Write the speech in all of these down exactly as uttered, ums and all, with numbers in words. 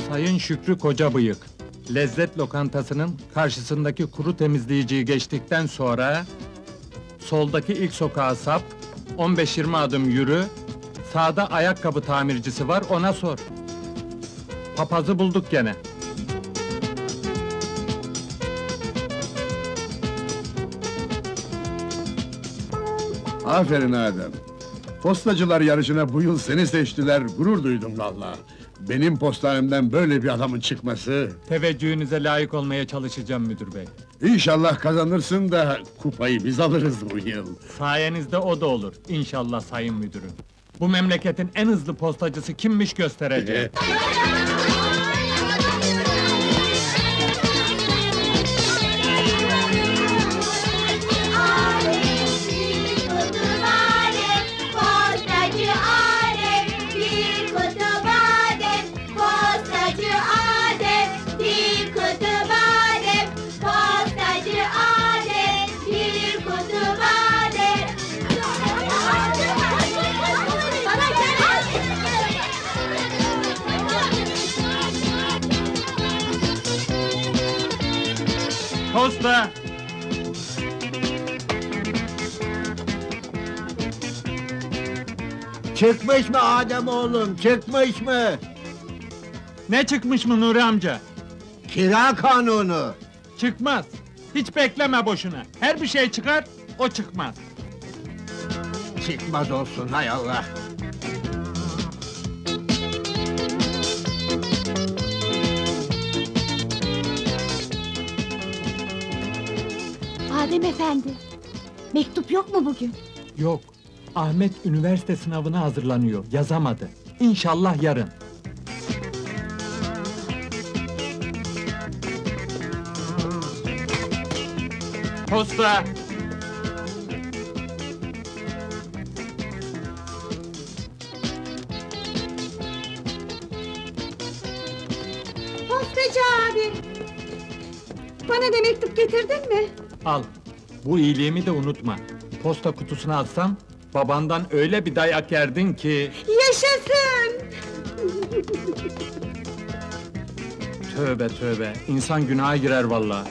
Sayın Şükrü Kocabıyık, Lezzet Lokantası'nın karşısındaki kuru temizleyiciyi geçtikten sonra... ...soldaki ilk sokağa sap, on beş yirmi adım yürü... ...sağda ayakkabı tamircisi var, ona sor. Papazı bulduk gene. Aferin Adem. Postacılar yarışına bu yıl seni seçtiler, gurur duydum vallahi. Benim postanemden böyle bir adamın çıkması... Teveccühünüze layık olmaya çalışacağım müdür bey. İnşallah kazanırsın da kupayı biz alırız bu yıl. Sayenizde o da olur, inşallah sayın müdürüm. Bu memleketin en hızlı postacısı kimmiş göstereceğim. Posta! Çıkmış mı Adem oğlum, çıkmış mı? Ne çıkmış mı Nuri amca? Kira kanunu. Çıkmaz! Hiç bekleme boşuna! Her bir şey çıkar, o çıkmaz! Çıkmaz olsun hay Allah. Adem efendi, mektup yok mu bugün? Yok, Ahmet üniversite sınavına hazırlanıyor, yazamadı. İnşallah yarın. Posta! Postacı abi! Bana da mektup getirdin mi? Al, bu iyiliğimi de unutma. Posta kutusuna atsam, babandan öyle bir dayak yerdin ki... Yaşasın! Tövbe tövbe, insan günaha girer vallahi.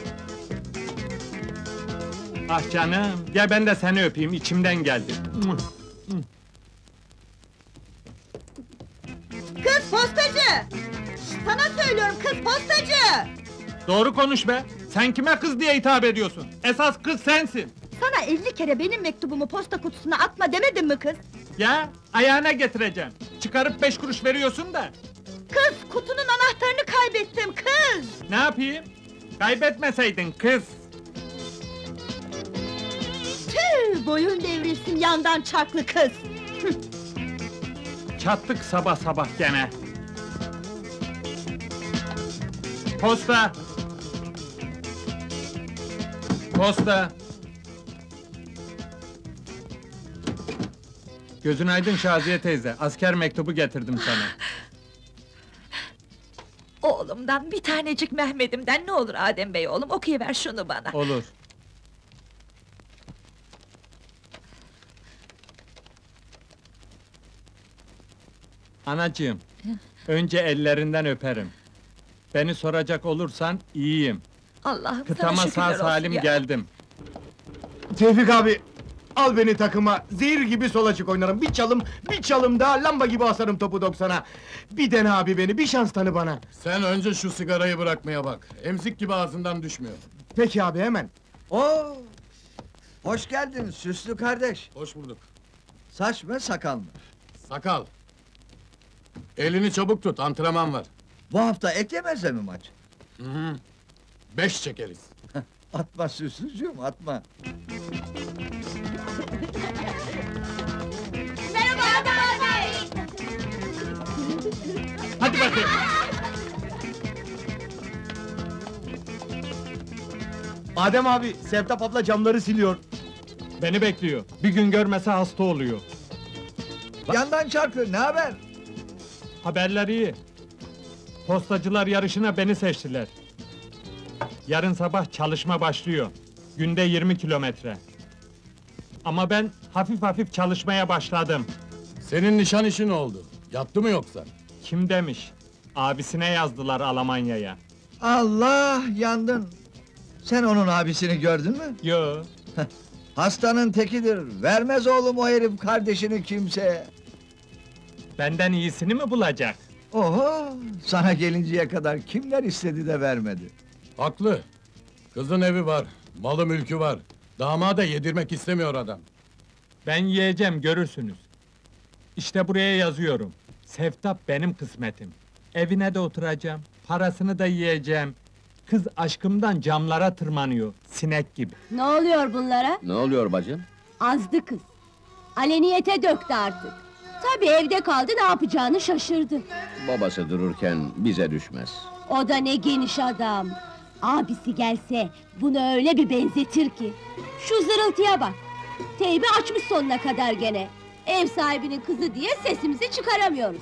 Ah canım, gel ben de seni öpeyim, içimden geldi. Kız postacı! Sana söylüyorum kız postacı! Doğru konuş be! Sen kime kız diye hitap ediyorsun? Esas kız sensin! Sana elli kere benim mektubumu posta kutusuna atma demedim mi kız? Ya, ayağına getireceğim! Çıkarıp beş kuruş veriyorsun da! Kız, kutunun anahtarını kaybettim kız! Ne yapayım? Kaybetmeseydin kız! Tüh, boyun devrilsin yandan çarklı kız! Çattık sabah sabah gene! Posta! Posta! Gözün aydın Şaziye teyze, asker mektubu getirdim sana. Oğlumdan, bir tanecik Mehmet'imden ne olur Adem bey oğlum, okuyuver şunu bana. Olur. Anacığım, önce ellerinden öperim. Beni soracak olursan iyiyim. Allah'ım Kıtama sana sağ şükürler olsun salim ya. geldim. Tevfik abi, al beni takıma, zehir gibi sol açık oynarım. Bir çalım, bir çalım daha lamba gibi asarım topu doksana. Bir dene abi beni, bir şans tanı bana. Sen önce şu sigarayı bırakmaya bak. Emzik gibi ağzından düşmüyor. Peki abi, hemen. Oo! Hoş geldin süslü kardeş. Hoş bulduk. Saç mı sakal mı? Sakal. Elini çabuk tut, antrenman var. Bu hafta et yemezse mi maç? Hı hı. Beş çekeriz. Atma süslücüğüm atma. Merhaba abi! Hadi bakayım! Adem abi, Sevtap abla camları siliyor. Beni bekliyor. Bir gün görmese hasta oluyor. Yandan çarpıyor, ne haber? Haberler iyi. Postacılar yarışına beni seçtiler. Yarın sabah çalışma başlıyor. Günde yirmi kilometre. Ama ben hafif hafif çalışmaya başladım. Senin nişan işin oldu. Yattı mı yoksa? Kim demiş? Abisine yazdılar Almanya'ya. Allah, yandın! Sen onun abisini gördün mü? Yo, Hastanın tekidir, vermez oğlum o herif kardeşini kimseye! benden iyisini mi bulacak? Oho! Sana gelinceye kadar kimler istedi de vermedi? Haklı. Kızın evi var, malı mülkü var. Damada yedirmek istemiyor adam. Ben yiyeceğim, görürsünüz. İşte buraya yazıyorum. Seftap benim kısmetim. Evine de oturacağım, parasını da yiyeceğim. Kız aşkımdan camlara tırmanıyor, sinek gibi. Ne oluyor bunlara? Ne oluyor bacım? Azdı kız. Aleniyete döktü artık. Tabii evde kaldı, ne yapacağını şaşırdı. Babası dururken bize düşmez. O da ne geniş adam. Abisi gelse bunu öyle bir benzetir ki. Şu zırıltıya bak. Teybi açmış sonuna kadar gene. Ev sahibinin kızı diye sesimizi çıkaramıyoruz.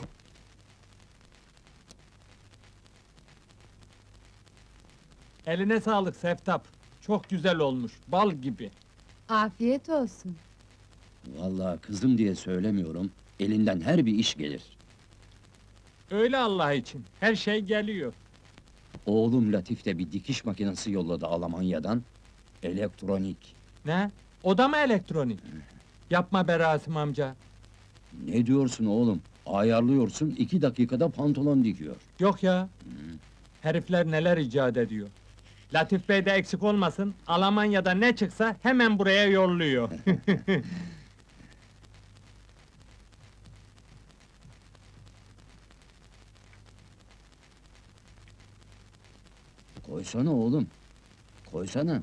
Eline sağlık Seftap. Çok güzel olmuş, bal gibi. Afiyet olsun. Vallahi kızım diye söylemiyorum, elinden her bir iş gelir. Öyle Allah için, her şey geliyor. Oğlum Latif de bir dikiş makinesi yolladı Almanya'dan. Elektronik. Ne? O da mı elektronik? Yapma be Rasim amca. Ne diyorsun oğlum? Ayarlıyorsun, iki dakikada pantolon dikiyor. Yok ya. Herifler neler icat ediyor. Latif Bey de eksik olmasın, Almanya'da ne çıksa hemen buraya yolluyor. Koysana oğlum, koysana.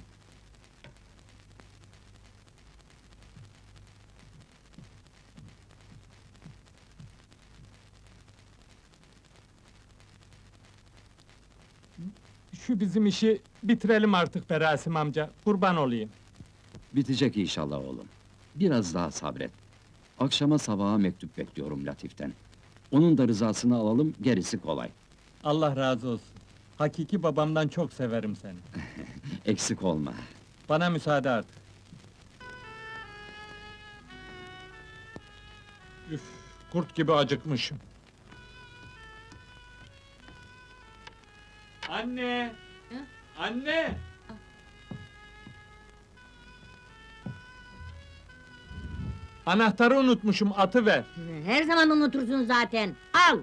Şu bizim işi bitirelim artık be Rasim amca, kurban olayım. Bitecek inşallah oğlum. Biraz daha sabret. Akşama sabaha mektup bekliyorum Latif'ten. Onun da rızasını alalım, gerisi kolay. Allah razı olsun. Hakiki babamdan çok severim seni. Eksik olma. Bana müsaade artık. Üf, kurt gibi acıkmışım. Anne! Anne! Anahtarı unutmuşum, atıver. Her zaman unutursun zaten. Al!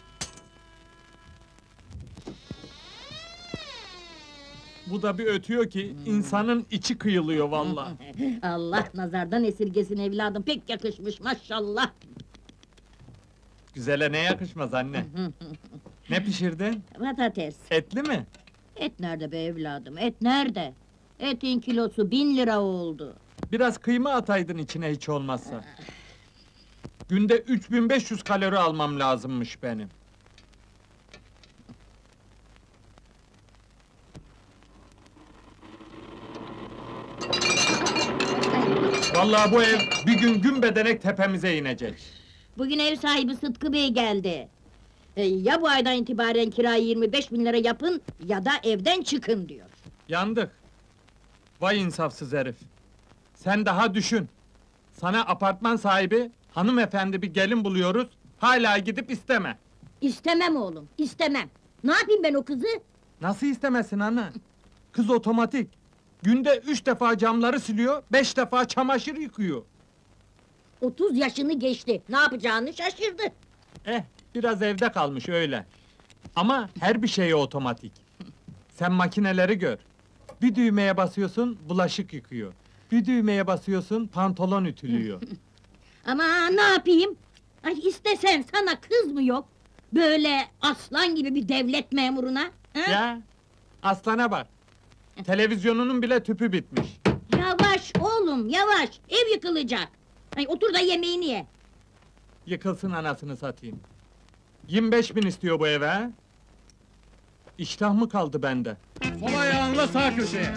Bu da bir ötüyor ki, insanın içi kıyılıyor vallahi. Allah nazardan esirgesin evladım, pek yakışmış maşallah! Güzele ne yakışmaz anne? Ne pişirdin? Patates. Etli mi? Et nerede be evladım, et nerede? Etin kilosu bin lira oldu. Biraz kıyma ataydın içine hiç olmazsa. Günde üç bin beş yüz kalori almam lazımmış benim. Vallahi bu ev bir gün gün bedenek tepemize inecek. Bugün ev sahibi Sıtkı Bey geldi. E, ya bu aydan itibaren kirayı yirmi beş bin lira yapın, ya da evden çıkın diyor. Yandık. Vay insafsız herif. Sen daha düşün. Sana apartman sahibi, hanımefendi bir gelin buluyoruz, hala gidip isteme. İstemem oğlum, istemem. Ne yapayım ben o kızı? Nasıl istemesin ana? Kız otomatik. Günde üç defa camları siliyor, beş defa çamaşır yıkıyor. Otuz yaşını geçti, ne yapacağını şaşırdı. Eh, biraz evde kalmış öyle. Ama her bir şeye otomatik. Sen makineleri gör. Bir düğmeye basıyorsun, bulaşık yıkıyor. Bir düğmeye basıyorsun, pantolon ütülüyor. Ama ne yapayım? Ay istesen sana kız mı yok? Böyle aslan gibi bir devlet memuruna? Ha? Ya, aslana bak. Televizyonunun bile tüpü bitmiş. Yavaş oğlum, yavaş! Ev yıkılacak! Ay otur da yemeğini ye! Yıkılsın anasını satayım. yirmi beş bin istiyor bu eve ha? İştah mı kaldı bende? Sol ayağınla sağ köşeye.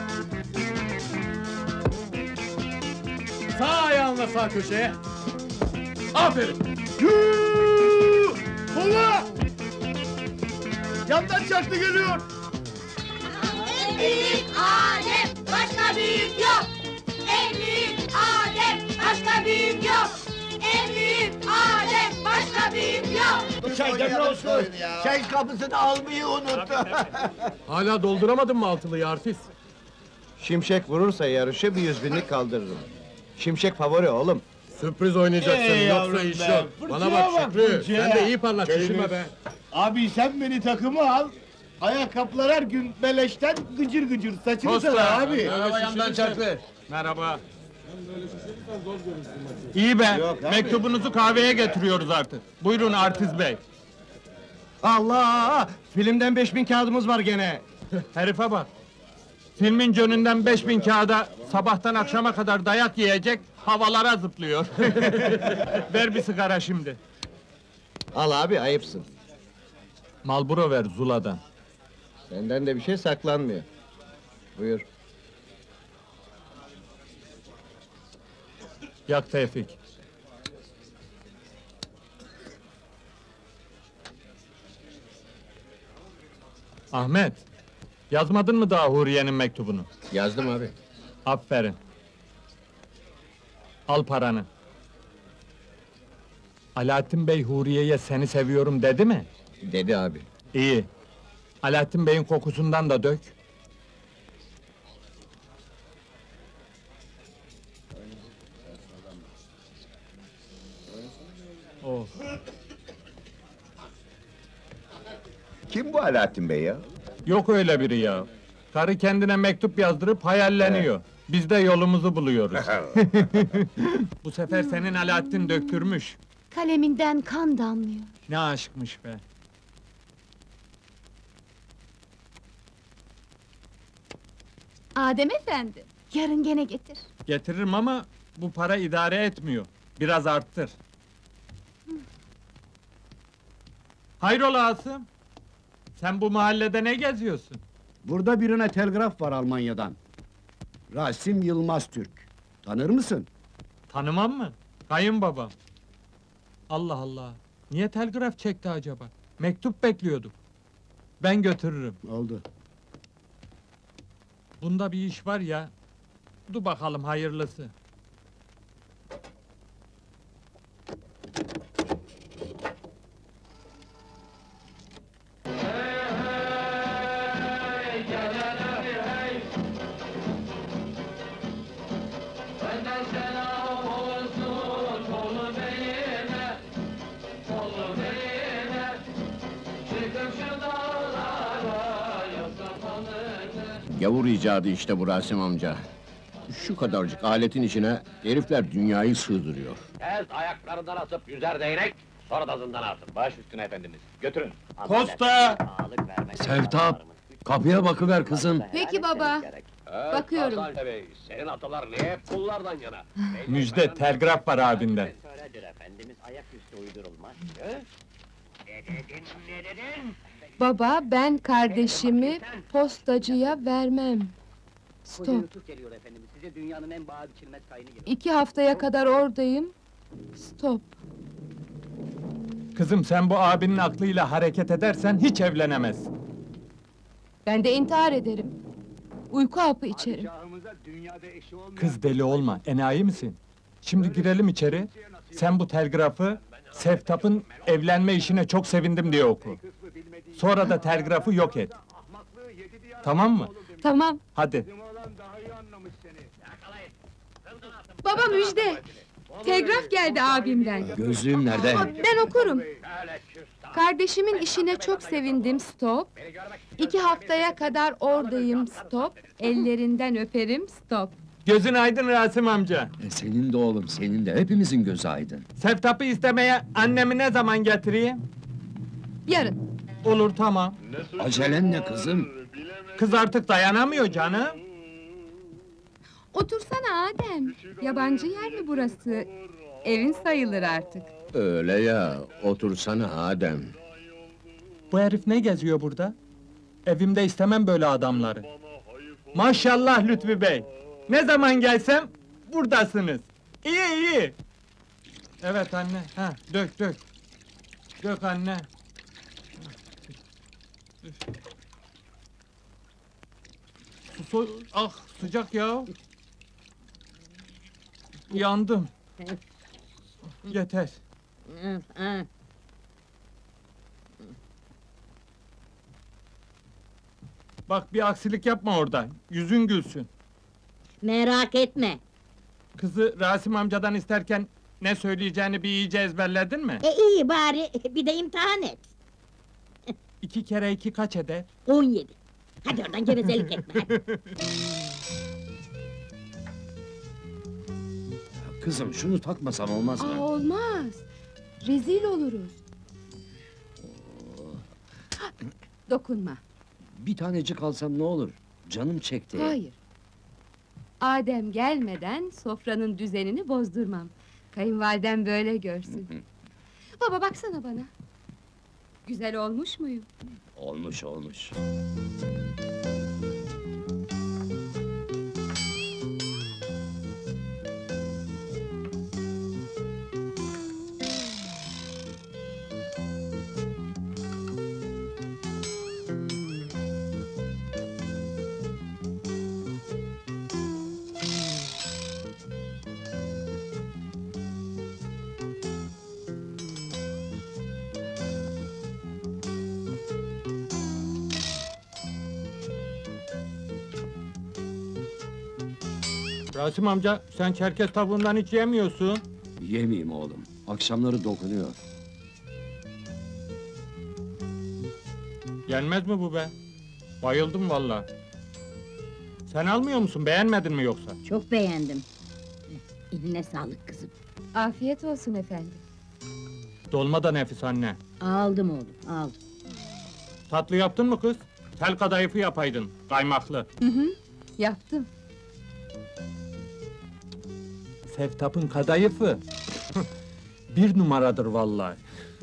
Sağ ayağınla sağ köşeye. Aferin. Yuuu! Kola! Yandan çarptı geliyor! En büyük Adem, başka büyük yok! En büyük Adem, başka büyük yok! En büyük Adem, başka büyük yok! çay demle olsun. Çay kapısını almayı unuttu. Hala dolduramadın mı altılıyı artist? Şimşek vurursa yarışı bir yüz binlik kaldırırım. Şimşek favori oğlum. Sürpriz oynayacaksın, Ey yoksa yavrum iş be, yok. Bana fırçaya bak bak, Şükrü, fırçaya. sen de iyi parlat, şişirme be. Abi sen beni takıma al. Ayakkabılar her gün beleşten gıcır gıcır saçını Posta. sana abi. Merhaba, yandan çarptı. Merhaba. İyi be, Yok abi. mektubunuzu kahveye getiriyoruz artık. Buyurun artist bey. Allah! Filmden beş bin kağıdımız var gene. Herife bak. Filmin cönünden beş bin kağıda sabahtan akşama kadar dayak yiyecek, havalara zıplıyor. Ver bir sigara şimdi. Al abi ayıpsın. Marlboro ver Zula'dan. Senden de bir şey saklanmıyor. Buyur. Yak Tevfik. Ahmet, yazmadın mı daha Huriye'nin mektubunu? Yazdım abi. Aferin. Al paranı. Alaaddin Bey Huriye'ye seni seviyorum dedi mi? Dedi abi. İyi. Alaaddin Bey'in kokusundan da dök. Oh. Kim bu Alaaddin Bey ya? Yok öyle biri ya. Karı kendine mektup yazdırıp hayalleniyor. Biz de yolumuzu buluyoruz. Bu sefer senin Alaaddin döktürmüş. Kaleminden kan damlıyor. Ne aşkmış be. Adem efendi, yarın gene getir. Getiririm ama bu para idare etmiyor. Biraz arttır. Hayrola Asım? Sen bu mahallede ne geziyorsun? Burada birine telgraf var Almanya'dan. Rasim Yılmaz Türk. Tanır mısın? Tanımam mı? Kayınbabam. Allah Allah! Niye telgraf çekti acaba? Mektup bekliyorduk. Ben götürürüm. Oldu. Bunda bir iş var ya. Dur bakalım hayırlısı. Gavur icadı işte bu Rasim amca. Şu kadarcık aletin içine herifler dünyayı sığdırıyor. Evet, ayaklarından atıp yüzer değnek, sonra da zindana atın. Baş üstüne efendimiz, götürün. Kosta! Sevtap, kapıya bakıver kızım. Peki baba. Evet, Bakıyorum. Hasan Bey, senin atalar niye hep kullardan yana? Müjde, telgraf var abinden. Söyledir efendimiz, ayaküstü uydurulmaz. He? Ne dedin, ne dedin? Baba, ben kardeşimi postacıya vermem. Stop. Yusuf geliyor efendimiz, size dünyanın en paha biçilmez kayını gelir. İki haftaya kadar oradayım. Stop. Kızım sen bu abinin aklıyla hareket edersen hiç evlenemezsin. Ben de intihar ederim. Uyku hapı içerim. Kız deli olma, enayi misin? Şimdi girelim içeri, sen bu telgrafı, Seftap'ın evlenme işine çok sevindim diye oku. Sonra da telgrafı yok et. Tamam mı? Tamam. Hadi. Baba müjde. Telgraf geldi abimden. Gözlüğüm nerede? Ben okurum. Kardeşimin işine çok sevindim. Stop. İki haftaya kadar oradayım. Stop. Ellerinden öperim. Stop. Gözün aydın Rasim amca. E, senin de oğlum, senin de, hepimizin gözü aydın. Seftap'ı istemeye annemi ne zaman getireyim? Yarın. Olur tamam. Acelen ne kızım? Kız artık dayanamıyor canım. Otursana Adem. Yabancı yer mi burası? Evin sayılır artık. Öyle ya, otursana Adem. Bu herif ne geziyor burada? Evimde istemem böyle adamları. Maşallah Lütfü Bey! Ne zaman gelsem buradasınız. İyi iyi. Evet anne. Ha dök dök. Dök anne. Su, su, ah sıcak ya. Yandım. Yeter. Bak bir aksilik yapma orada, yüzün gülsün. Merak etme. Kızı Rasim amcadan isterken ne söyleyeceğini bir iyice ezberledin mi? E iyi bari bir de imtihan et. İki kere iki kaç eder? On yedi. Hadi oradan gevezelik etme. hadi. Kızım şunu takmasan olmaz Aa, mı? olmaz. Rezil oluruz. Dokunma. Bir tanecik alsam ne olur? Canım çekti. Hayır. Adem gelmeden sofranın düzenini bozdurmam. Kayınvalidem böyle görsün. Baba baksana bana. Güzel olmuş muyum? Olmuş olmuş. Rasim amca, sen Çerkez tavuğundan hiç yemiyorsun. Yemeyeyim oğlum. Akşamları dokunuyor. Yenmez mi bu be? Bayıldım vallahi. Sen almıyor musun, beğenmedin mi yoksa? Çok beğendim. Eline sağlık kızım. Afiyet olsun efendim. Dolma da nefis anne. Aldım oğlum, aldım. Tatlı yaptın mı kız? Tel kadayıfı yapaydın, kaymaklı. Hı hı, yaptım. Seftap'ın kadayıfı bir numaradır vallahi.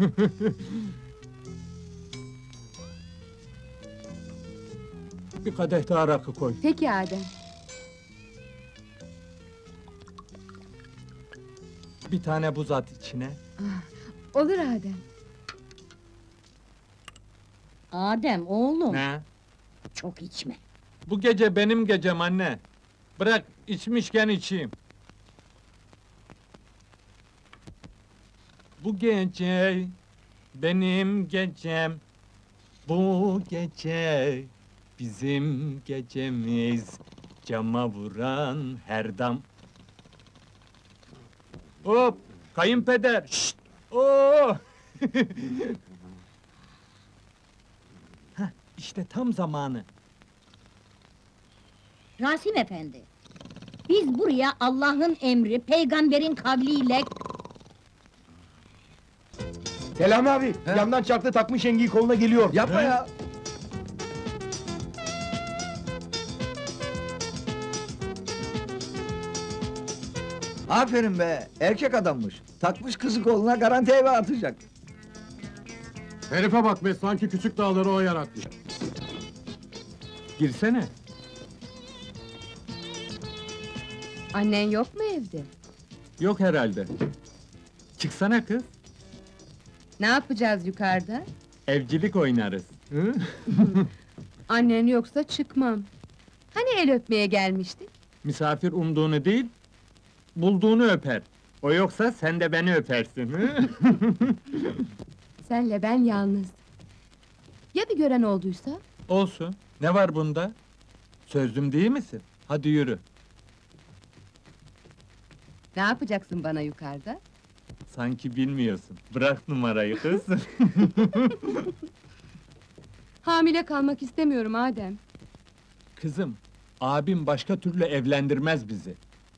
Bir kadeh daha rakı koy. Peki Adem. Bir tane buz at içine. Olur Adem. Adem oğlum, Ne? çok içme. Bu gece benim gecem anne. Bırak içmişken içeyim. Bu gece benim gecem. Bu gece bizim gecemiz. Cama vuran her dam. Hop! Kayınpeder! Şşt! Oo! Hah, işte tam zamanı. Rasim efendi, biz buraya Allah'ın emri, peygamberin kavliyle... Selami abi, yandan çarptı takmış yengeyi koluna geliyor. Yapma ya! Aferin be, erkek adammış. Takmış kızı koluna, garanti eve atacak. Herife bak be, sanki küçük dağları o yaratmış. Girsene. Annen yok mu evde? Yok herhalde. Çıksana kız. Ne yapacağız yukarıda? Evcilik oynarız. Hı? Annen yoksa çıkmam. Hani el öpmeye gelmiştik? Misafir umduğunu değil, bulduğunu öper. O yoksa sen de beni öpersin. Hı? Senle ben yalnız. Ya bir gören olduysa? Olsun. Ne var bunda? Sözlüm değil misin? Hadi yürü. Ne yapacaksın bana yukarıda? Sanki bilmiyorsun. Bırak numarayı kız. Hamile kalmak istemiyorum Adem. Kızım, abim başka türlü evlendirmez bizi.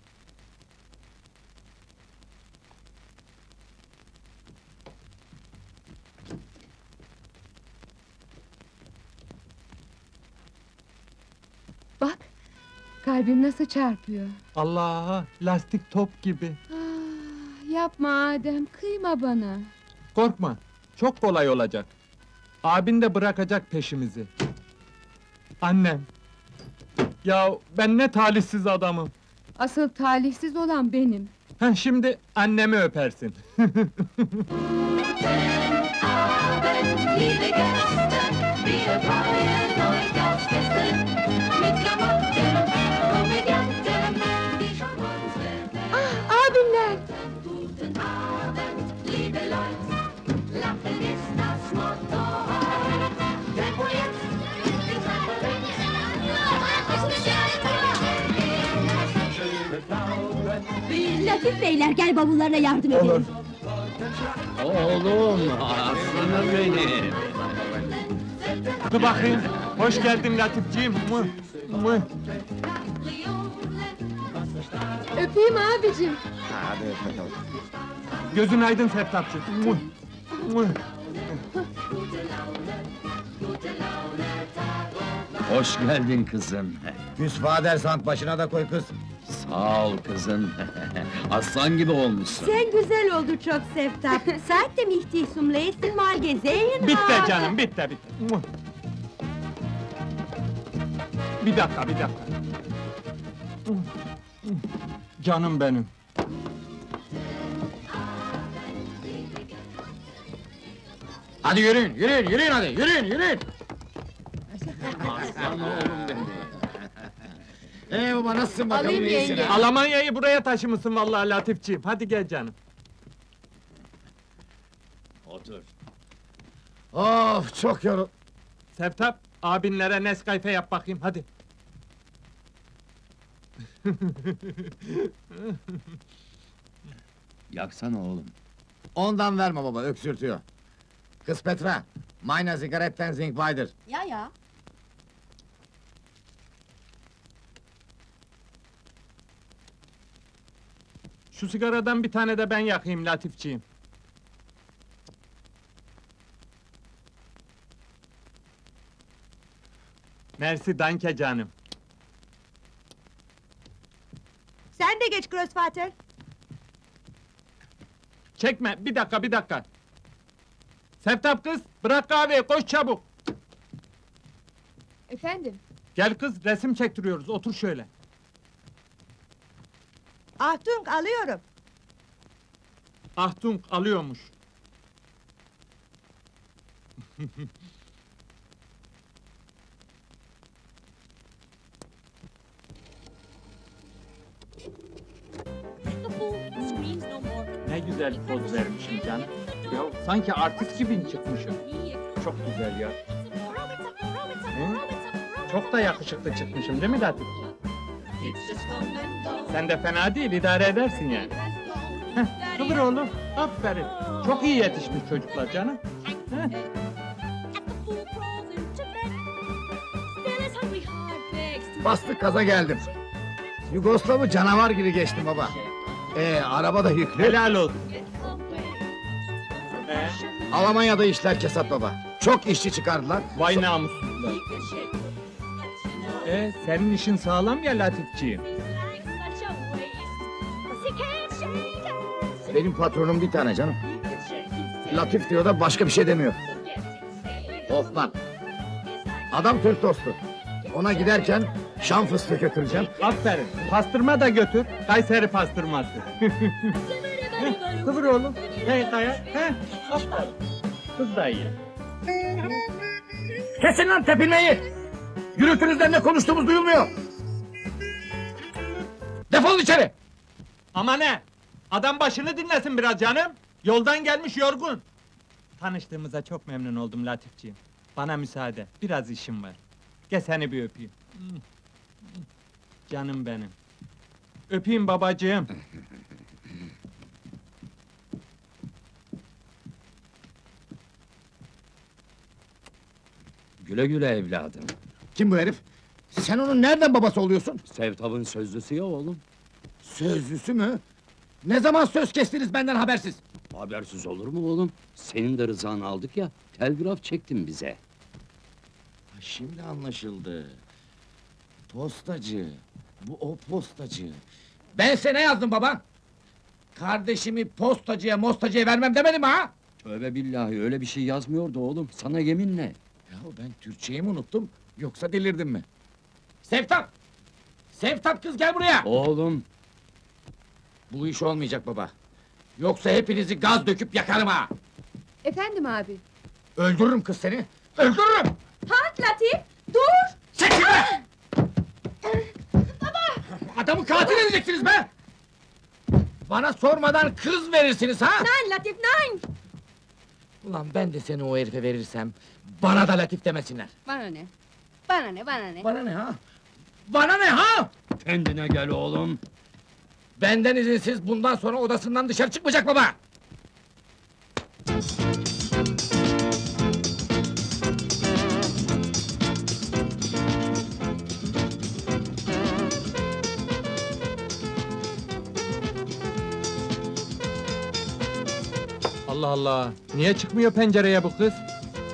Bak, kalbim nasıl çarpıyor. Allah, lastik top gibi. Ah, yapma Adem, kıyma bana. Korkma, çok kolay olacak. Abin de bırakacak peşimizi. Annem! Ya ben ne talihsiz adamım! Asıl talihsiz olan benim. Heh, şimdi annemi öpersin. Ah, abimler! Latif beyler gel bavullarına yardım edelim. Oğlum, aslanım benim. Dur bakayım. Hoş geldin Latifciğim. Mıh, mıh. Öpeyim abicim. Gözün aydın Seftapçı. Mıh, mıh. Hoş geldin kızım. Küs Fadersant başına da koy kız. Sağ ol kızım. Aslan gibi olmuşsun. Sen güzel oldu çok Seftap. Saatte mi ihtisum leysin mal gezeyin Bitti canım, bitti, bitti. Mıh. Bir dakika, bir dakika. Mıh, mıh. Canım benim. Hadi yürüyün, yürüyün, yürüyün hadi, yürüyün, yürüyün! Aslan oğlum benim. Ee baba, nasılsın bakalım, Alayım iyisin yenge. ha? Almanya'yı buraya taşımışsın vallahi Latifciğim. Hadi gel canım. Otur. Of, çok yorul... Seftap, abinlere Nescafe yap bakayım, hadi. Yaksana oğlum. Ondan verme baba, öksürtüyor. Kız Petra, meine Zigaretten sind weiter. Ya ya. Şu sigaradan bir tane de ben yakayım Latifciğim. Mersi danke canım. Sen de geç Grossvater. Çekme, bir dakika, bir dakika. Seftap kız, bırak kahveyi, koş çabuk. Efendim? Gel kız, resim çektiriyoruz, otur şöyle. Ahtung alıyorum. Ahtung alıyormuş. Ne güzel poz vermişim canım. Ya sanki artist gibi çıkmışım. Çok güzel ya. Hı? Çok da yakışıklı çıkmışım değil mi Latif? Sen de fena değil, idare edersin yani. Heh, kıvır oğlum, aferin. Çok iyi yetişmiş çocuklar canım. Heh. Bastık gaza geldim. Yugoslav'ı canavar gibi geçtim baba. Ee, araba da yüklü. Helal olsun. Ee, Almanya'da işler kesat baba. Çok işçi çıkardılar. vay namussuzlar. Ee, senin işin sağlam ya Latifciğim. Benim patronum bir tane canım. Latif diyor da başka bir şey demiyor. Hoffman. Adam Türk dostu. Ona giderken Şam fıstığı götüreceğim. Aferin, pastırma da götür, Kayseri pastırması. Heh, kıvır oğlum, hey kaya, he, aferin. Kız da iyi. Kesin lan tepinmeyi! Gürültünüzden ne konuştuğumuz duyulmuyor! Defolun içeri! Ama ne? Adam başını dinlesin biraz canım. Yoldan gelmiş yorgun. Tanıştığımıza çok memnun oldum Latifciğim. Bana müsaade, biraz işim var. Gel seni bir öpeyim. Canım benim. Öpeyim babacığım. Güle güle evladım. Kim bu herif? Sen onun nereden babası oluyorsun? Sevtap'ın sözlüsü ya oğlum. Sözlüsü mü? Ne zaman söz kestiniz benden habersiz? Habersiz olur mu oğlum? Senin de rızanı aldık ya, telgraf çektin bize. Şimdi anlaşıldı. Postacı. Bu o postacı. Ben sana ne yazdım baba? Kardeşimi postacıya mostacıya vermem demedim mi ha? Tövbe billahi, öyle bir şey yazmıyordu oğlum, sana yeminle. Yahu ben Türkçeyi mi unuttum, yoksa delirdim mi? Sevtap! Sevtap kız gel buraya! Oğlum, Bu iş olmayacak baba. Yoksa hepinizi gaz döküp yakarım ha! Efendim abi? Öldürürüm kız seni! Öldürürüm! Halt Latif, dur! Çekil be! Baba! Adamı katil edeceksiniz be! Bana sormadan kız verirsiniz ha! Nein Latif, nein! Ulan ben de seni o herife verirsem, bana da Latif demesinler. Bana ne? Bana ne, bana ne? Bana ne ha? Bana ne ha? kendine gel oğlum. Benden izinsiz bundan sonra odasından dışarı çıkmayacak baba! Allah Allah! Niye çıkmıyor pencereye bu kız?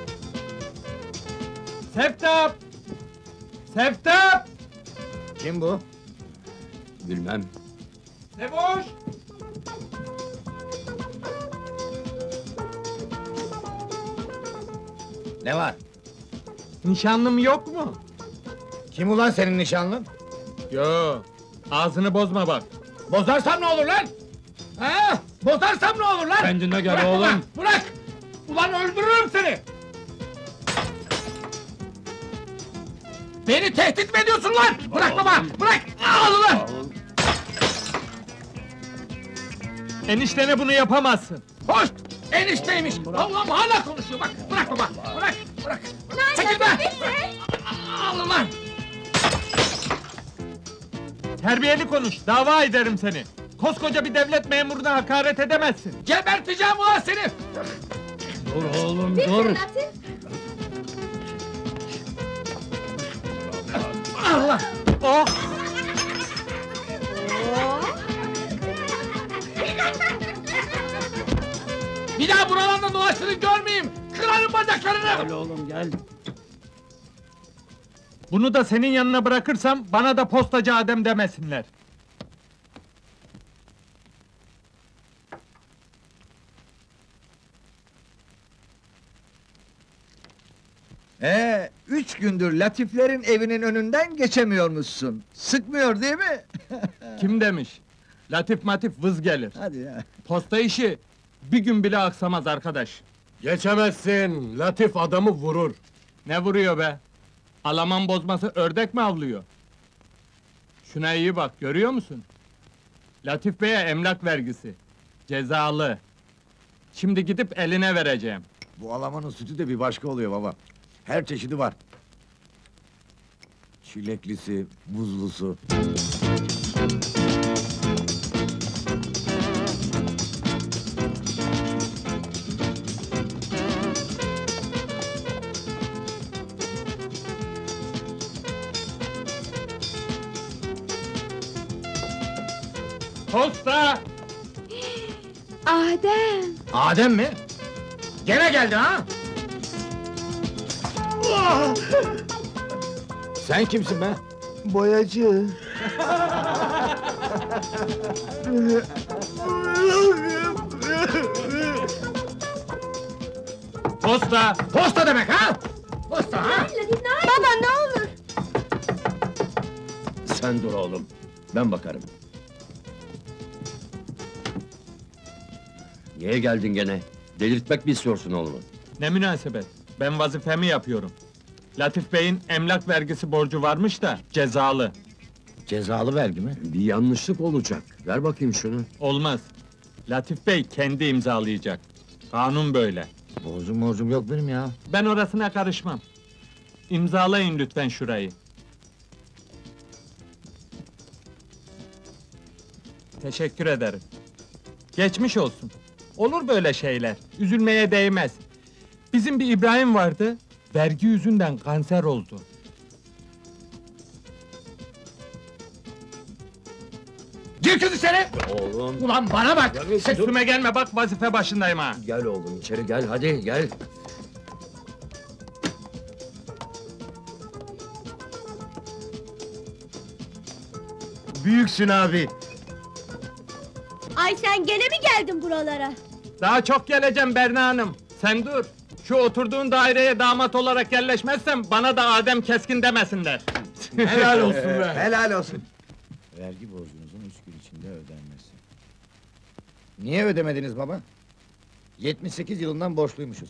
Seftap! Seftap! Kim bu? Bilmem. Ne boş? Ne var? Nişanlım yok mu? Kim ulan senin nişanlın? Yo, ağzını bozma bak. Bozarsam ne olur lan? Ha? Bozarsam ne olur lan? Kendine gel Bırak oğlum. baba, bırak! Ulan öldürürüm seni! Beni tehdit mi ediyorsun lan? Bırak baba, bırak! Al ulan! Eniştene bunu yapamazsın. Hoş! Enişteymiş! Allah'ım hala konuşuyor bak! Bırak baba, bırak, bırak! Çekil be! Al ulan! Terbiyeli konuş, dava ederim seni. Koskoca bir devlet memuruna hakaret edemezsin. Geberteceğim ulan seni! Dur oğlum, Bitti dur! Latif. Allah! Oh! Bir daha buralarda dolaştığını görmeyeyim! Kırarım bacaklarını! Gel oğlum, gel! Bunu da senin yanına bırakırsam, bana da postacı Adem demesinler. Ee, üç gündür Latiflerin evinin önünden geçemiyormuşsun. Sıkmıyor değil mi? Kim demiş? Latif matif vız gelir. Hadi ya. Posta işi bir gün bile aksamaz arkadaş. Geçemezsin, Latif adamı vurur. Ne vuruyor be? Alaman bozması ördek mi avlıyor? Şuna iyi bak, görüyor musun? Latif Bey'e emlak vergisi. Cezalı. Şimdi gidip eline vereceğim. Bu Alamanın sütü de bir başka oluyor baba. Her çeşidi var. Çileklisi, buzlusu. Posta! Adem! Adem mi? Gene geldi ha? Sen kimsin be? Boyacı. Posta! Posta demek ha? Posta ha? Baba ne olur. Sen dur oğlum, ben bakarım. Niye geldin gene? Delirtmek mi istiyorsun oğlumu? Ne münasebet? Ben vazifemi yapıyorum. Latif Bey'in emlak vergisi borcu varmış da cezalı. Cezalı vergi mi? Bir yanlışlık olacak. Ver bakayım şunu. Olmaz. Latif Bey kendi imzalayacak. Kanun böyle. Borcum borcum yok benim ya. Ben orasına karışmam. İmzalayın lütfen şurayı. Teşekkür ederim. Geçmiş olsun. Olur böyle şeyler. Üzülmeye değmez. Bizim bir İbrahim vardı. Vergi yüzünden kanser oldu. Gir kız içeri! Oğlum, Ulan bana bak! Üstüme gelme bak vazife başındayım ha. gel oğlum içeri gel, hadi gel. Büyüksün abi. Ay sen gene mi geldin buralara? Daha çok geleceğim Berna Hanım. Sen dur. Şu oturduğun daireye damat olarak yerleşmezsem bana da Adem Keskin demesinler. Helal olsun be! Helal olsun. Vergi borcunuzun üç gün içinde ödenmesi. Niye ödemediniz baba? yetmiş sekiz yılından borçluymuşuz.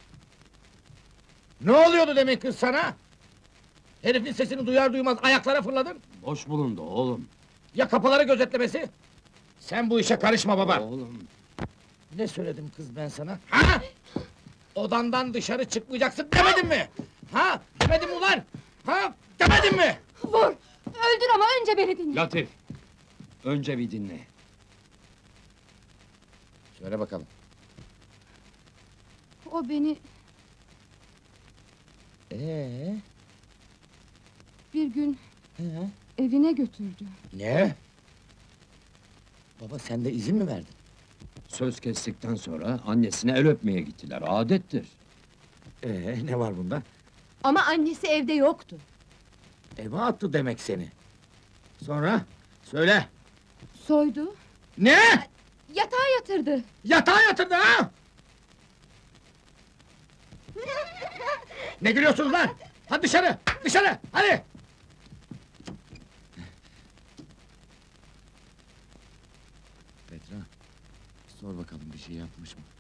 Ne oluyordu demek kız sana? Herifin sesini duyar duymaz ayaklara fırladın. Boş bulundu oğlum. Ya kapıları gözetlemesi? Sen bu işe karışma baba. Oğlum, Ne söyledim kız ben sana? Ha? Odandan dışarı çıkmayacaksın demedim mi? Ha? Demedim ulan? Ha? Demedim mi? Vur! Öldür ama önce beni dinle! Latif! Önce bir dinle. Söyle bakalım. O beni Ee? bir gün He? evine götürdü. Ne? Baba sen de izin mi verdin? Söz kestikten sonra annesine el öpmeye gittiler, adettir. Ee, ne var bunda? Ama annesi evde yoktu. Eve attı demek seni. Sonra? Söyle. Soydu, Ne? yatağa yatırdı. Yatağa yatırdı ha? Ne gülüyorsunuz lan? Hadi dışarı, dışarı, hadi! Petra, sor bakalım bir şey yapmış mı?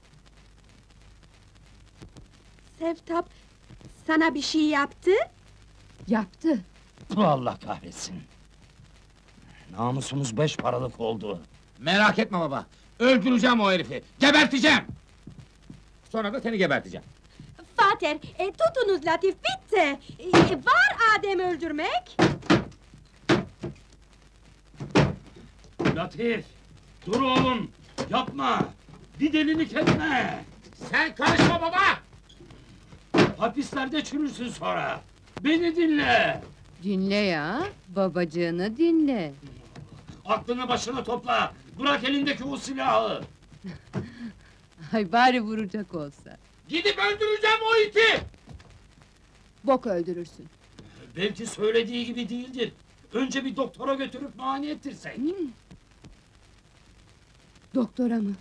Sevtap, sana bir şey yaptı? Yaptı. Allah kahretsin. Namusumuz beş paralık oldu. Merak etme baba, öldüreceğim o herifi, geberteceğim! Sonra da seni geberteceğim. Vater, e, tutunuz Latif, bitti! E, var Adem öldürmek! Latif! Dur oğlum! Yapma! Bir delilik etme! Sen karışma baba! Hapislerde çürürsün sonra! Beni dinle! Dinle ya, babacığını dinle. Aklını başına topla! Bırak elindeki o silahı! Ay bari vuracak olsa. Gidip öldüreceğim o iti! Bok öldürürsün. Belki söylediği gibi değildir. Önce bir doktora götürüp muayene ettirsek. Doktora mı?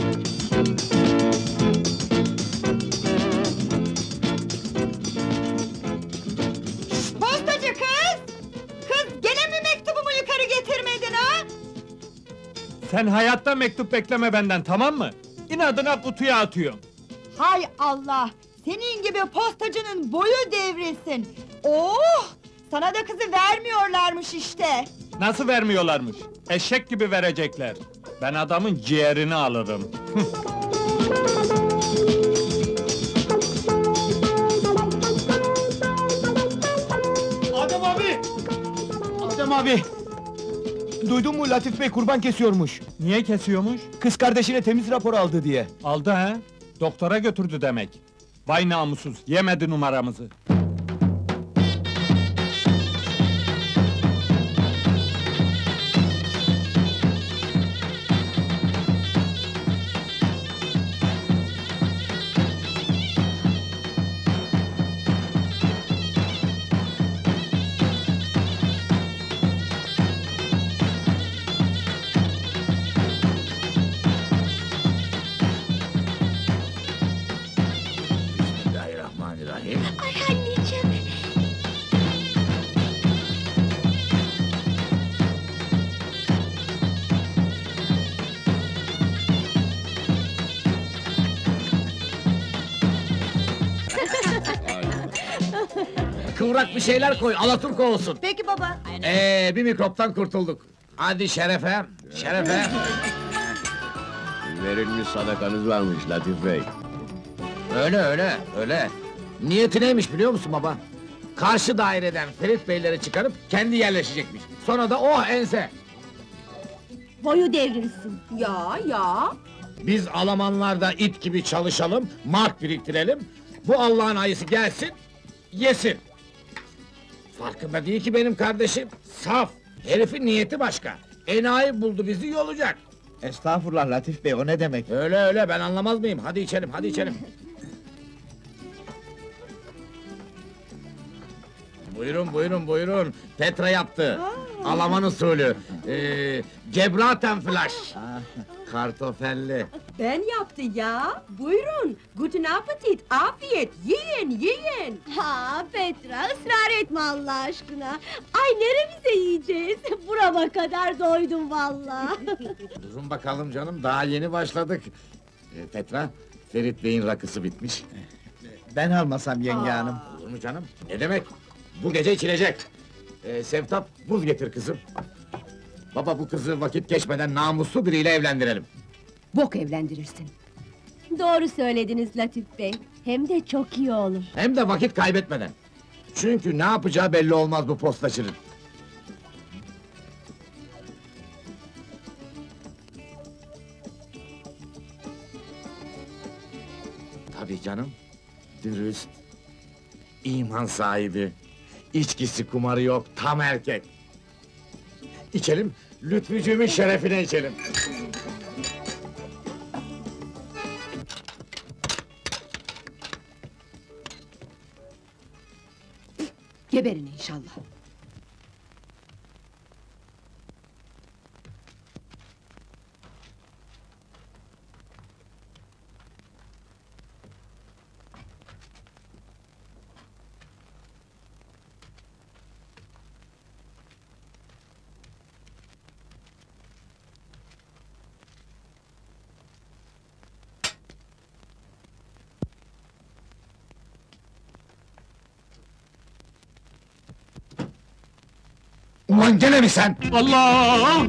Postacı kız! Kız, gene mi mektubumu yukarı getirmedin ha? Sen hayatta mektup bekleme benden, tamam mı? İnadına kutuya atıyorum. Hay Allah! Senin gibi postacının boyu devrilsin! Oh! Sana da kızı vermiyorlarmış işte! Nasıl vermiyorlarmış? Eşek gibi verecekler. Ben adamın ciğerini alırım. Adem abi! Adem abi! Duydun mu Latif Bey kurban kesiyormuş. Niye kesiyormuş? Kız kardeşine temiz rapor aldı diye. Aldı ha? Doktora götürdü demek. Vay namussuz, yemedi numaramızı. Bismillahirrahmanirrahim. Ay anneciğim. Kıvrak bir şeyler koy, alaturka olsun. Peki baba. Ee, bir mikroptan kurtulduk. Hadi şerefe, şerefe. Verilmiş sadakanız varmış Latif Bey. Öyle öyle, öyle. Niyeti neymiş biliyor musun baba? Karşı daireden Ferit Beyleri çıkarıp kendi yerleşecekmiş. Sonra da oh ense! Boyu devrilsin. Ya ya! Biz Almanlarda it gibi çalışalım, mark biriktirelim. Bu Allah'ın ayısı gelsin, yesin. Farkında değil ki benim kardeşim. Saf, herifin niyeti başka. Enayi buldu bizi yolacak. Estağfurullah Latif Bey, o ne demek? Öyle öyle, ben anlamaz mıyım? Hadi içelim, hadi içelim. Buyurun, buyurun, buyurun. Petra yaptı. Alman usulü. Ee, Gebraten flash. Kartofelli. Ben yaptı ya! Buyurun! Guten Appetit, afiyet! Yiyin, yiyin! Ha Petra, ısrar etme Allah aşkına. Ay neremize yiyeceğiz? Burama kadar doydum vallahi. Durun bakalım canım, daha yeni başladık. Ee, Petra, Ferit Bey'in rakısı bitmiş. Ben almasam yenge hanım. Olur mu canım? Ne demek? Bu gece içilecek. Ee, Sevtap, buz getir kızım. Baba, bu kızı vakit geçmeden namuslu biriyle evlendirelim. Bok evlendirirsin. Doğru söylediniz Latif Bey. Hem de çok iyi olur. Hem de vakit kaybetmeden. Çünkü ne yapacağı belli olmaz bu postacının. canım. Dürüst, iman sahibi, içkisi kumarı yok, tam erkek. İçelim, Lütfücüğümün şerefine içelim. Geberin inşallah. Ulan gene mi sen? Allah!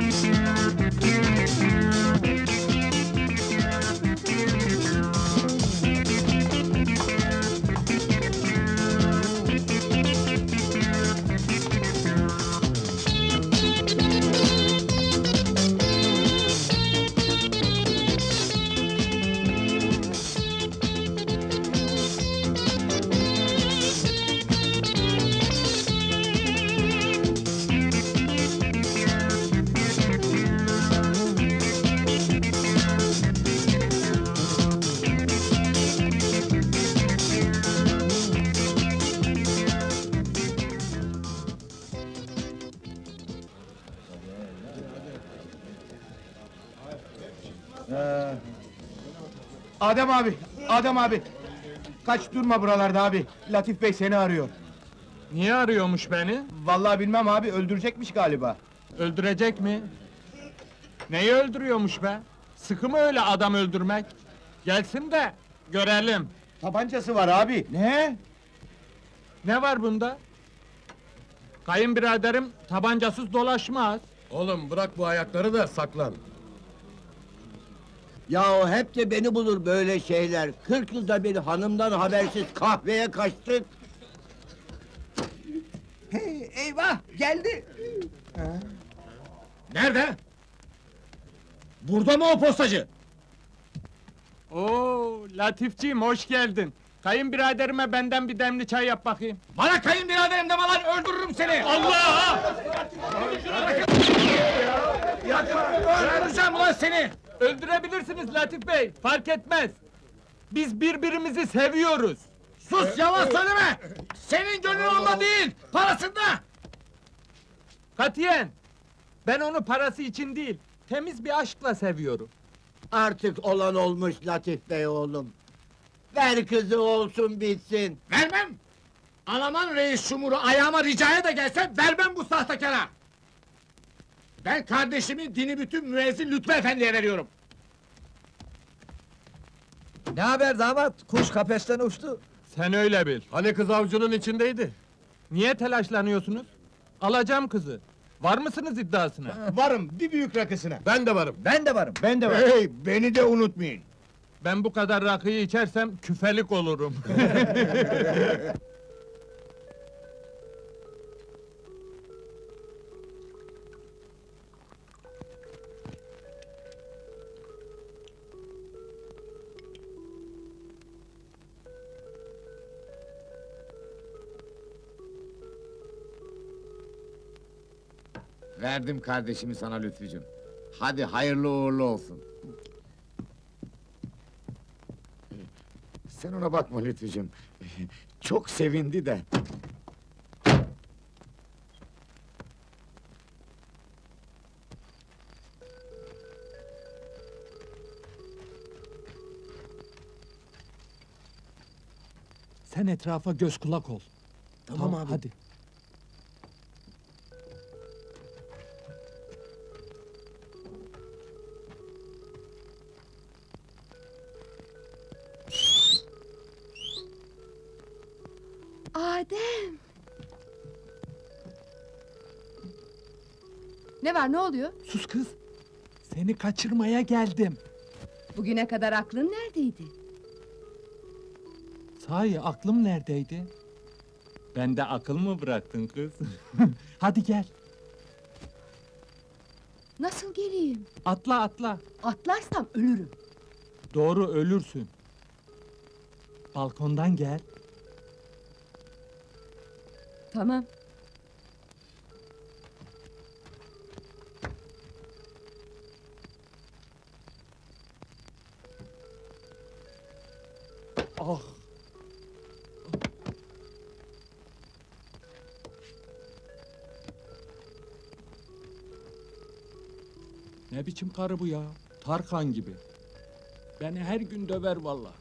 Adem abi, Adem abi! Kaç durma buralarda abi, Latif Bey seni arıyor. Niye arıyormuş beni? Vallahi bilmem abi, öldürecekmiş galiba. Öldürecek mi? Neyi öldürüyormuş be? Sıkı mı öyle adam öldürmek? Gelsin de görelim. Tabancası var abi. Ne? Ne var bunda? Kayınbiraderim tabancasız dolaşmaz. Oğlum bırak bu ayakları da saklan. Yahu hep de beni bulur böyle şeyler. Kırk yılda bir hanımdan habersiz kahveye kaçtık. Hey, eyvah, geldi! Nerede? Burada mı o postacı? Oo, Latifciğim hoş geldin. Kayınbiraderime benden bir demli çay yap bakayım. Bana kayınbiraderim deme lan, öldürürüm seni! Allah! Öldüreceğim ulan seni! Öldürebilirsiniz Latif Bey, fark etmez. Biz birbirimizi seviyoruz. Sus, yalan söyleme! Senin gönlün onda değil, parasında! Katiyen! Ben onu parası için değil, temiz bir aşkla seviyorum. Artık olan olmuş Latif Bey oğlum. Ver kızı olsun bitsin. Vermem! Alaman reis şumuru ayağıma ricaya da gelse vermem bu sahtekara! Ben kardeşimi dini bütün müezzin Lütfü Efendi'ye veriyorum. Ne haber damat? Kuş kafesten uçtu. Sen öyle bil. Hani kız avcunun içindeydi? Niye telaşlanıyorsunuz? Alacağım kızı. Var mısınız iddiasına? Varım, bir büyük rakısına. Ben de varım. Ben de varım. Ben de var. Hey, beni de unutmayın! Ben bu kadar rakıyı içersem küfelik olurum. Verdim kardeşimi sana Lütfücüm. Hadi hayırlı uğurlu olsun. Sen ona bakma Lütfücüm. Çok sevindi de. Sen etrafa göz kulak ol. Tamam, abi. Hadi. Adem! Ne var, ne oluyor? Sus kız! Seni kaçırmaya geldim. Bugüne kadar aklın neredeydi? Sahi aklım neredeydi? Bende akıl mı bıraktın kız? Hadi gel, Nasıl geleyim? atla atla. Atlarsam ölürüm. Doğru ölürsün. Balkondan gel. Tamam. Ah! Ne biçim karı bu ya? Tarkan gibi. Beni her gün döver vallahi.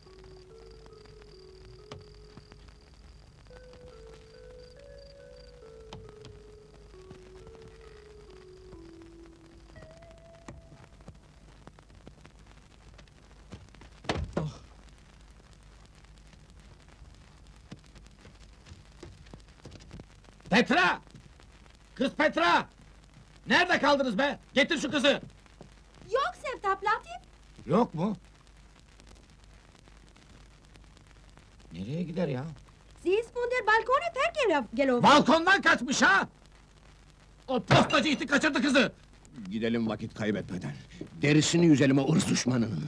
Petra! Kız Petra! Nerede kaldınız be? Getir şu kızı! Yok Sevtap Latif. Yok mu? Nereye gider ya? Sie ist von der Balkone vergelaufen. Balkondan kaçmış ha! O postacı iti kaçırdı kızı! Gidelim vakit kaybetmeden. Derisini yüzelim o ırz düşmanının.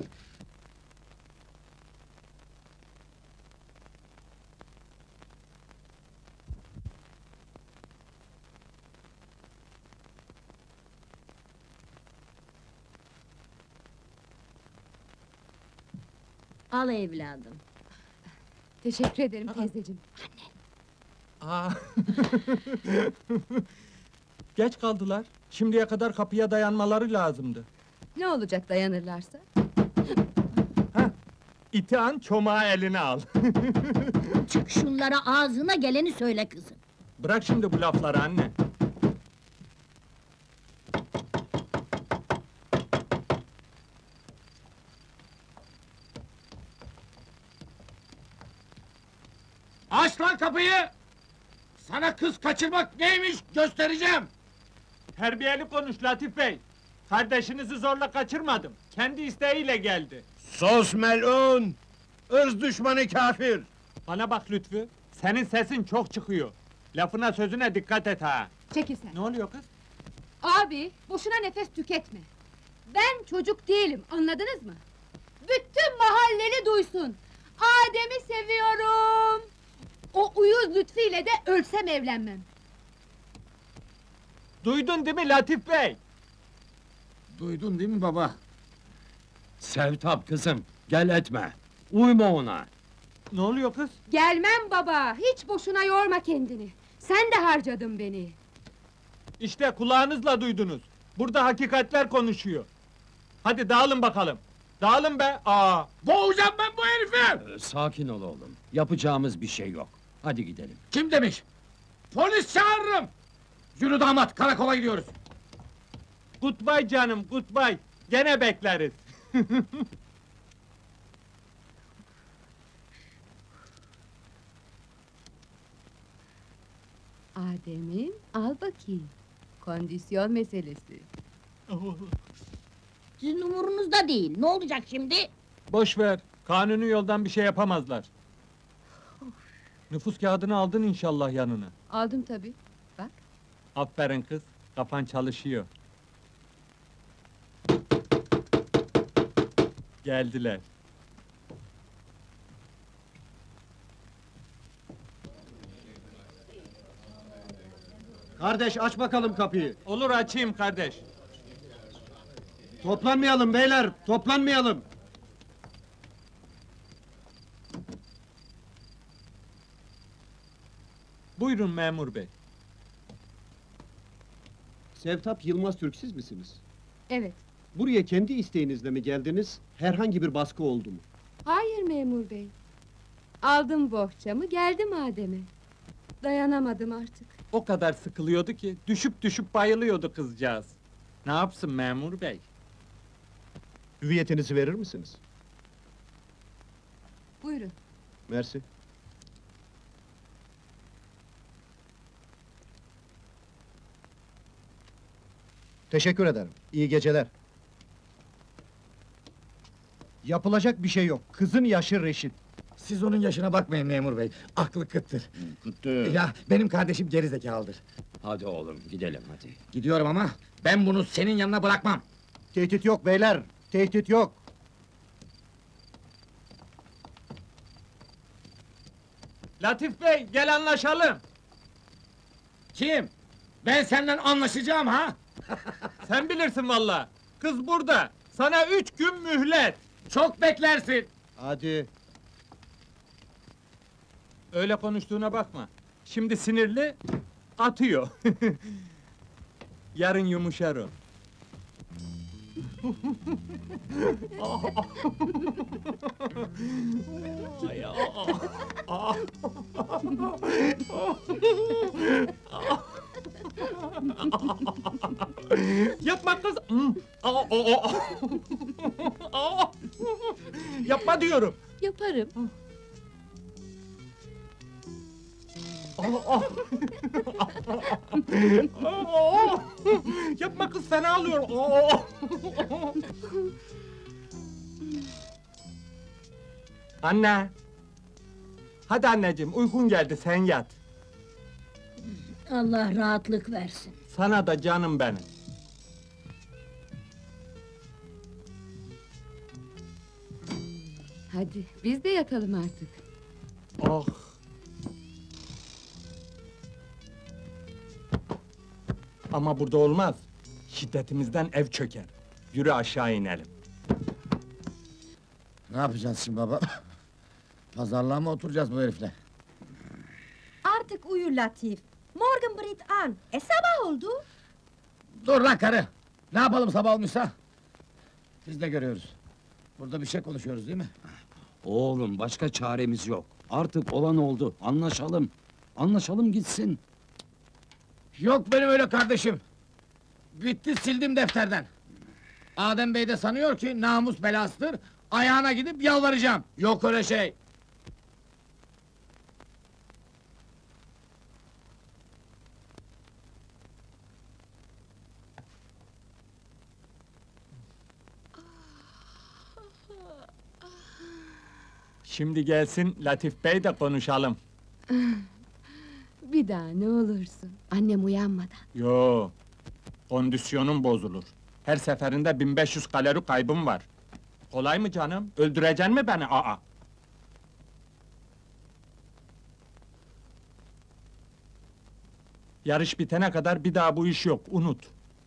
Al evladım. Teşekkür ederim teyzeciğim. Aa. Geç kaldılar. Şimdiye kadar kapıya dayanmaları lazımdı. Ne olacak dayanırlarsa? İti an çomağı eline al. Çık şunlara ağzına geleni söyle kızım. Bırak şimdi bu lafları anne. Aç lan kapıyı! Sana kız kaçırmak neymiş göstereceğim! Terbiyeli konuş Latif Bey. Kardeşinizi zorla kaçırmadım. Kendi isteğiyle geldi. Sos melun! Irz düşmanı kafir! Bana bak Lütfü. Senin sesin çok çıkıyor. Lafına sözüne dikkat et ha. Çekil sen. Ne oluyor kız? Abi, boşuna nefes tüketme. Ben çocuk değilim, anladınız mı? Bütün mahalleli duysun. Adem'i seviyorum. O uyuz Lütfü ile de ölsem evlenmem. Duydun değil mi Latif Bey? Duydun değil mi baba? Sevtap kızım, gel etme. Uyma ona. Ne oluyor kız? Gelmem baba, hiç boşuna yorma kendini. Sen de harcadın beni. İşte kulağınızla duydunuz. Burada hakikatler konuşuyor. Hadi dağılın bakalım. Dağılın be. Aa. Boğacağım ben bu herifi! Ee, sakin ol oğlum. Yapacağımız bir şey yok. Hadi gidelim. Kim demiş? Polis çağırırım! Yürü damat, karakola gidiyoruz. Goodbye canım, goodbye. Gene bekleriz. Adem'im, al bakayım. Kondisyon meselesi. Sizin umurunuzda değil. Ne olacak şimdi? Boş ver. Kanuni yoldan bir şey yapamazlar. Nüfus kağıdını aldın inşallah yanına. Aldım tabii. Bak. Aferin kız. Kafan çalışıyor. Geldiler. Kardeş aç bakalım kapıyı. Olur açayım kardeş. Toplanmayalım beyler, toplanmayalım. Buyurun memur bey. Sevtap Yılmaz Türk siz misiniz? Evet. Buraya kendi isteğinizle mi geldiniz? Herhangi bir baskı oldu mu? Hayır memur bey. Aldım bohçamı, geldim Adem'e. Dayanamadım artık. O kadar sıkılıyordu ki düşüp düşüp bayılıyordu kızcağız. Ne yapsın memur bey? Hüviyetinizi verir misiniz? Buyurun. Mersi. Teşekkür ederim. İyi geceler. Yapılacak bir şey yok. Kızın yaşı reşit. Siz onun yaşına bakmayın memur bey. Aklı kıttır. Kıttı. Ya benim kardeşim gerizekalıdır. Hadi oğlum, gidelim hadi. Gidiyorum ama ben bunu senin yanına bırakmam. Tehdit yok beyler. Tehdit yok. Latif Bey, gel anlaşalım. Kim? Ben senden anlaşacağım ha? Sen bilirsin valla. Kız burada. Sana üç gün mühlet. Çok beklersin. Hadi. Öyle konuştuğuna bakma. Şimdi sinirli, atıyor. Yarın yumuşar o. Yapma kız! Hmm. Aa, aa, aa. Aa. Yapma diyorum! Yaparım. Aa, aa. Aa. Yapma kız, fena alıyor! Aa. Anne! Hadi anneciğim, uykun geldi, sen yat. Allah rahatlık versin. Sana da canım benim. Hadi biz de yatalım artık. Oh! Ama burada olmaz. Şiddetimizden ev çöker. Yürü aşağı inelim. Ne yapacağız şimdi baba? Pazarlığa mı oturacağız bu herifle? Artık uyu Latif. Morgan Brit an. E sabah oldu. Dur lan karı! Ne yapalım sabah olmuşsa? Biz de görüyoruz. Burada bir şey konuşuyoruz değil mi? Oğlum, başka çaremiz yok. Artık olan oldu, anlaşalım. Anlaşalım gitsin. Yok benim öyle kardeşim! Bitti, sildim defterden! Adem Bey de sanıyor ki namus belasıdır, ayağına gidip yalvaracağım! Yok öyle şey! Şimdi gelsin Latif Bey de konuşalım. Bir daha ne olursun. Annem uyanmadan. Yo, kondisyonum bozulur. Her seferinde bin beş yüz kalori kaybım var. Kolay mı canım? Öldüreceksin mi beni? Aa! Yarış bitene kadar bir daha bu iş yok, unut.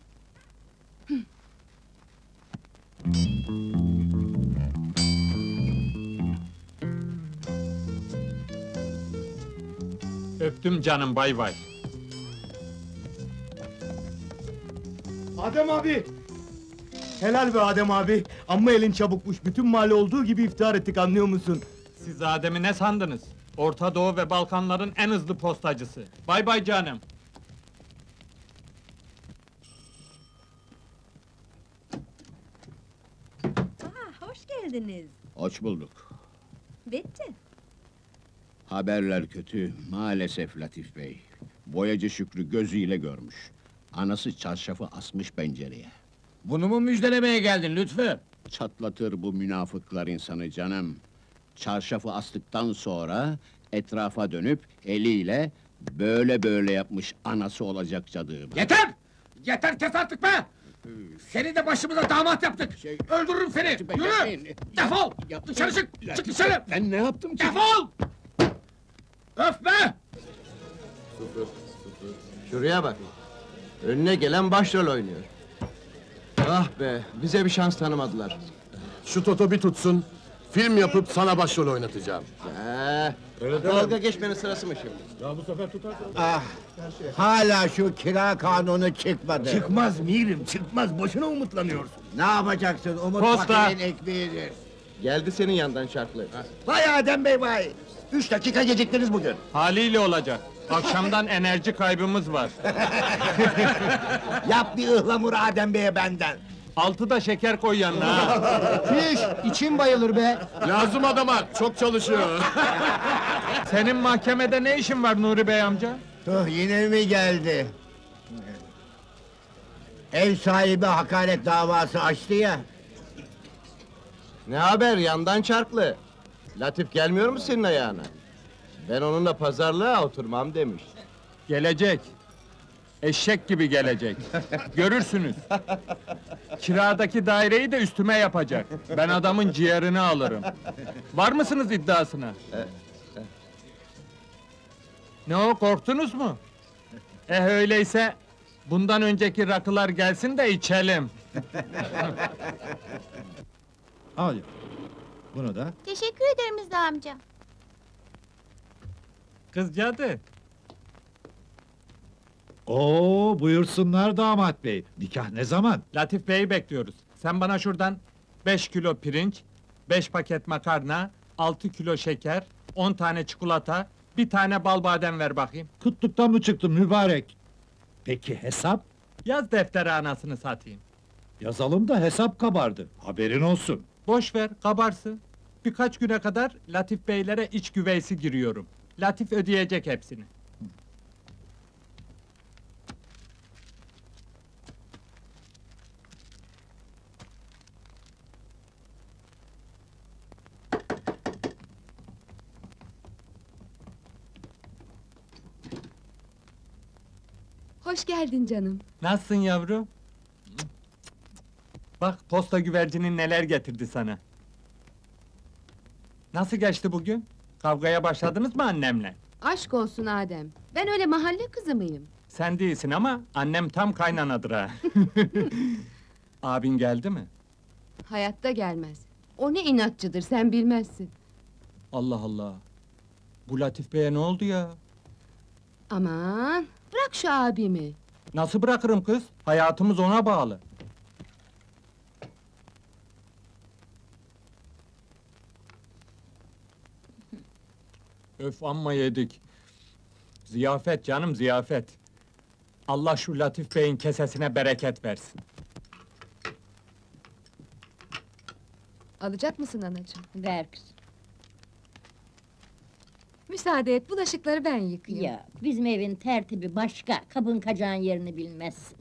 Öptüm canım, bay bay. Adem abi! Helal be Adem abi! Amma elin çabukmuş, bütün mahalle olduğu gibi iftihar ettik, anlıyor musun? Siz Adem'i ne sandınız? Orta Doğu ve Balkanların en hızlı postacısı. Bay bay canım. Aa, hoş geldiniz. Hoş bulduk. Bitti. Haberler kötü, maalesef Latif Bey. Boyacı Şükrü gözüyle görmüş. Anası çarşafı asmış pencereye. Bunu mu müjdelemeye geldin Lütfü? Çatlatır bu münafıklar insanı canım. Çarşafı astıktan sonra etrafa dönüp eliyle böyle böyle yapmış anası olacak cadığım. Yeter! Yeter, kes artık be! Seni de başımıza damat yaptık! Öldürürüm seni! Yürü! Defol! Dışarı çık! Çık dışarı! Ben ne yaptım ki? Defol! Öf be! Şuraya bak! Önüne gelen başrol oynuyor. Ah be, bize bir şans tanımadılar. Şu Toto bir tutsun, film yapıp sana başrol oynatacağım. Ee, dalga geçmenin sırası mı şimdi? Ya bu sefer tutar. Ah, hala şu kira kanunu çıkmadı. Çıkmaz Mirim, çıkmaz. Boşuna umutlanıyorsun. Ne yapacaksın? Umut Posta! fakirin ekmeğidir. Geldi senin yandan şarklı. Vay Adem Bey vay! Üç dakika geciktiniz bugün. Haliyle olacak. Akşamdan enerji kaybımız var. Yap bir ıhlamur Adem Bey'e benden. Altı da şeker koy yanına ha. Fiş, için bayılır be. Lazım adama, çok çalışıyor. Senin mahkemede ne işin var Nuri Bey amca? Tuh yine mi geldi? Ev sahibi hakaret davası açtı ya. Ne haber yandan çarklı? Latif gelmiyor mu senin ayağına? Ben onunla pazarlığa oturmam demiş. Gelecek. Eşek gibi gelecek. Görürsünüz. Kiradaki daireyi de üstüme yapacak. Ben adamın ciğerini alırım. Var mısınız iddiasına? Ne o, korktunuz mu? Eh öyleyse, bundan önceki rakılar gelsin de içelim. Al. Bunu da. Teşekkür ederim Rıza amca. Kız cadı, Oo, buyursunlar damat bey. Nikah ne zaman? Latif Bey'i bekliyoruz. Sen bana şuradan beş kilo pirinç, beş paket makarna, altı kilo şeker, on tane çikolata, bir tane bal badem ver bakayım. Kıtlıktan mı çıktın mübarek? Peki hesap? Yaz deftere anasını satayım. Yazalım da hesap kabardı. Haberin olsun. Boş ver, kabarsın. Birkaç güne kadar Latif Beylere iç güveysi giriyorum. Latif ödeyecek hepsini. Hoş geldin canım. Nasılsın yavrum? Bak, posta güvercinin neler getirdi sana. Nasıl geçti bugün? Kavgaya başladınız mı annemle? Aşk olsun Adem. Ben öyle mahalle kızı mıyım? Sen değilsin ama annem tam kaynanadır ha. Abin geldi mi? Hayatta gelmez. O ne inatçıdır sen bilmezsin. Allah Allah! Bu Latif Bey'e ne oldu ya? Aman bırak şu abimi. Nasıl bırakırım kız? Hayatımız ona bağlı. Öf, amma yedik. Ziyafet canım, ziyafet. Allah şu Latif Bey'in kesesine bereket versin. Alacak mısın anacığım? Ver kızım. Müsaade et bulaşıkları ben yıkayayım. Ya bizim evin tertibi başka, kabın kacağın yerini bilmezsin.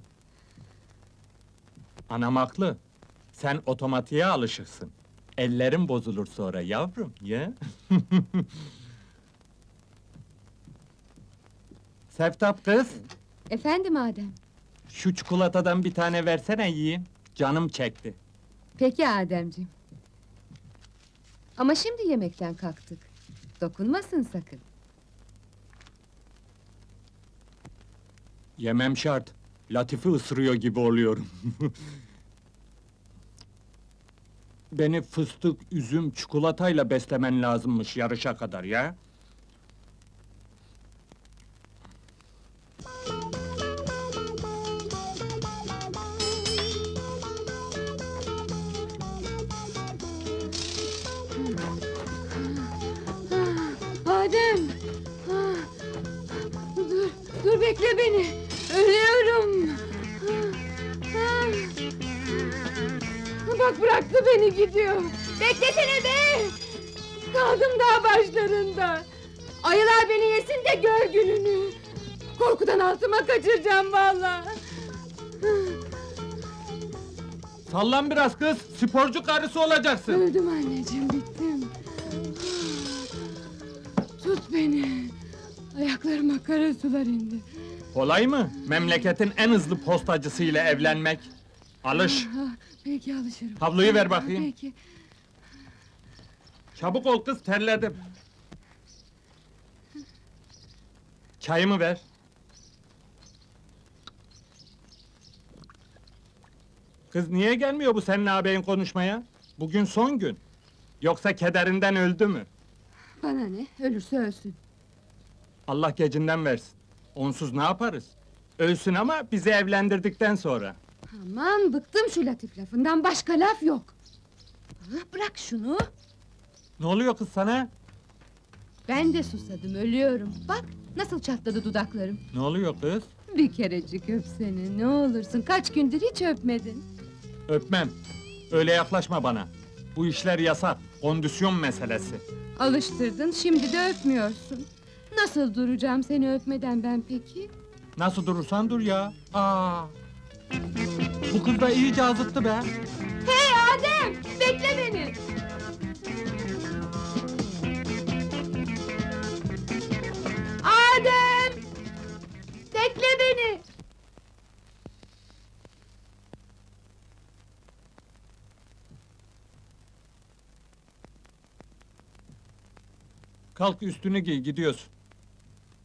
Anam haklı. Sen otomatiğe alışıksın. Ellerin bozulur sonra yavrum, ya. Seftap kız, Efendim Adem. şu çikolatadan bir tane versene yiyeyim. Canım çekti. Peki Ademciğim. Ama şimdi yemekten kalktık. Dokunmasın sakın. Yemem şart. Latif'i ısırıyor gibi oluyorum. Beni fıstık, üzüm, çikolatayla beslemen lazımmış yarışa kadar ya. Adem! Ah, Dur, dur bekle beni! Ölüyorum! Ah, ah. Bak bıraktı beni gidiyor! Beklesene be! Kaldım daha başlarında! Ayılar beni yesin de gör gününü! Korkudan altıma kaçıracağım vallahi! Sallan biraz kız, sporcu karısı olacaksın. Öldüm anneciğim, bittim! Tut beni! Ayaklarıma kara sular indi! Kolay mı? Memleketin en hızlı postacısıyla evlenmek. Alış. Ah, peki alışırım. Havluyu ver bakayım. Peki. Çabuk ol kız, terledim. Çayımı ver. Kız niye gelmiyor bu senin ağabeyin konuşmaya? Bugün son gün. Yoksa kederinden öldü mü? Bana ne? Ölürse ölsün. Allah gecinden versin. Onsuz ne yaparız? Ölsün ama bizi evlendirdikten sonra. Aman bıktım şu Latif lafından, başka laf yok. Ah, bırak şunu. Ne oluyor kız sana? Ben de susadım, ölüyorum. Bak nasıl çatladı dudaklarım. Ne oluyor kız? Bir kerecik öp seni, ne olursun. Kaç gündür hiç öpmedin. Öpmem. Öyle yaklaşma bana. Bu işler yasak. Kondisyon meselesi. Alıştırdın, şimdi de öpmüyorsun. Nasıl duracağım seni öpmeden ben peki? Nasıl durursan dur ya. Aa! Bu kız da iyice azıttı be. Hey Adem! Bekle beni! Adem! Bekle beni! Kalk üstünü giy, gidiyorsun.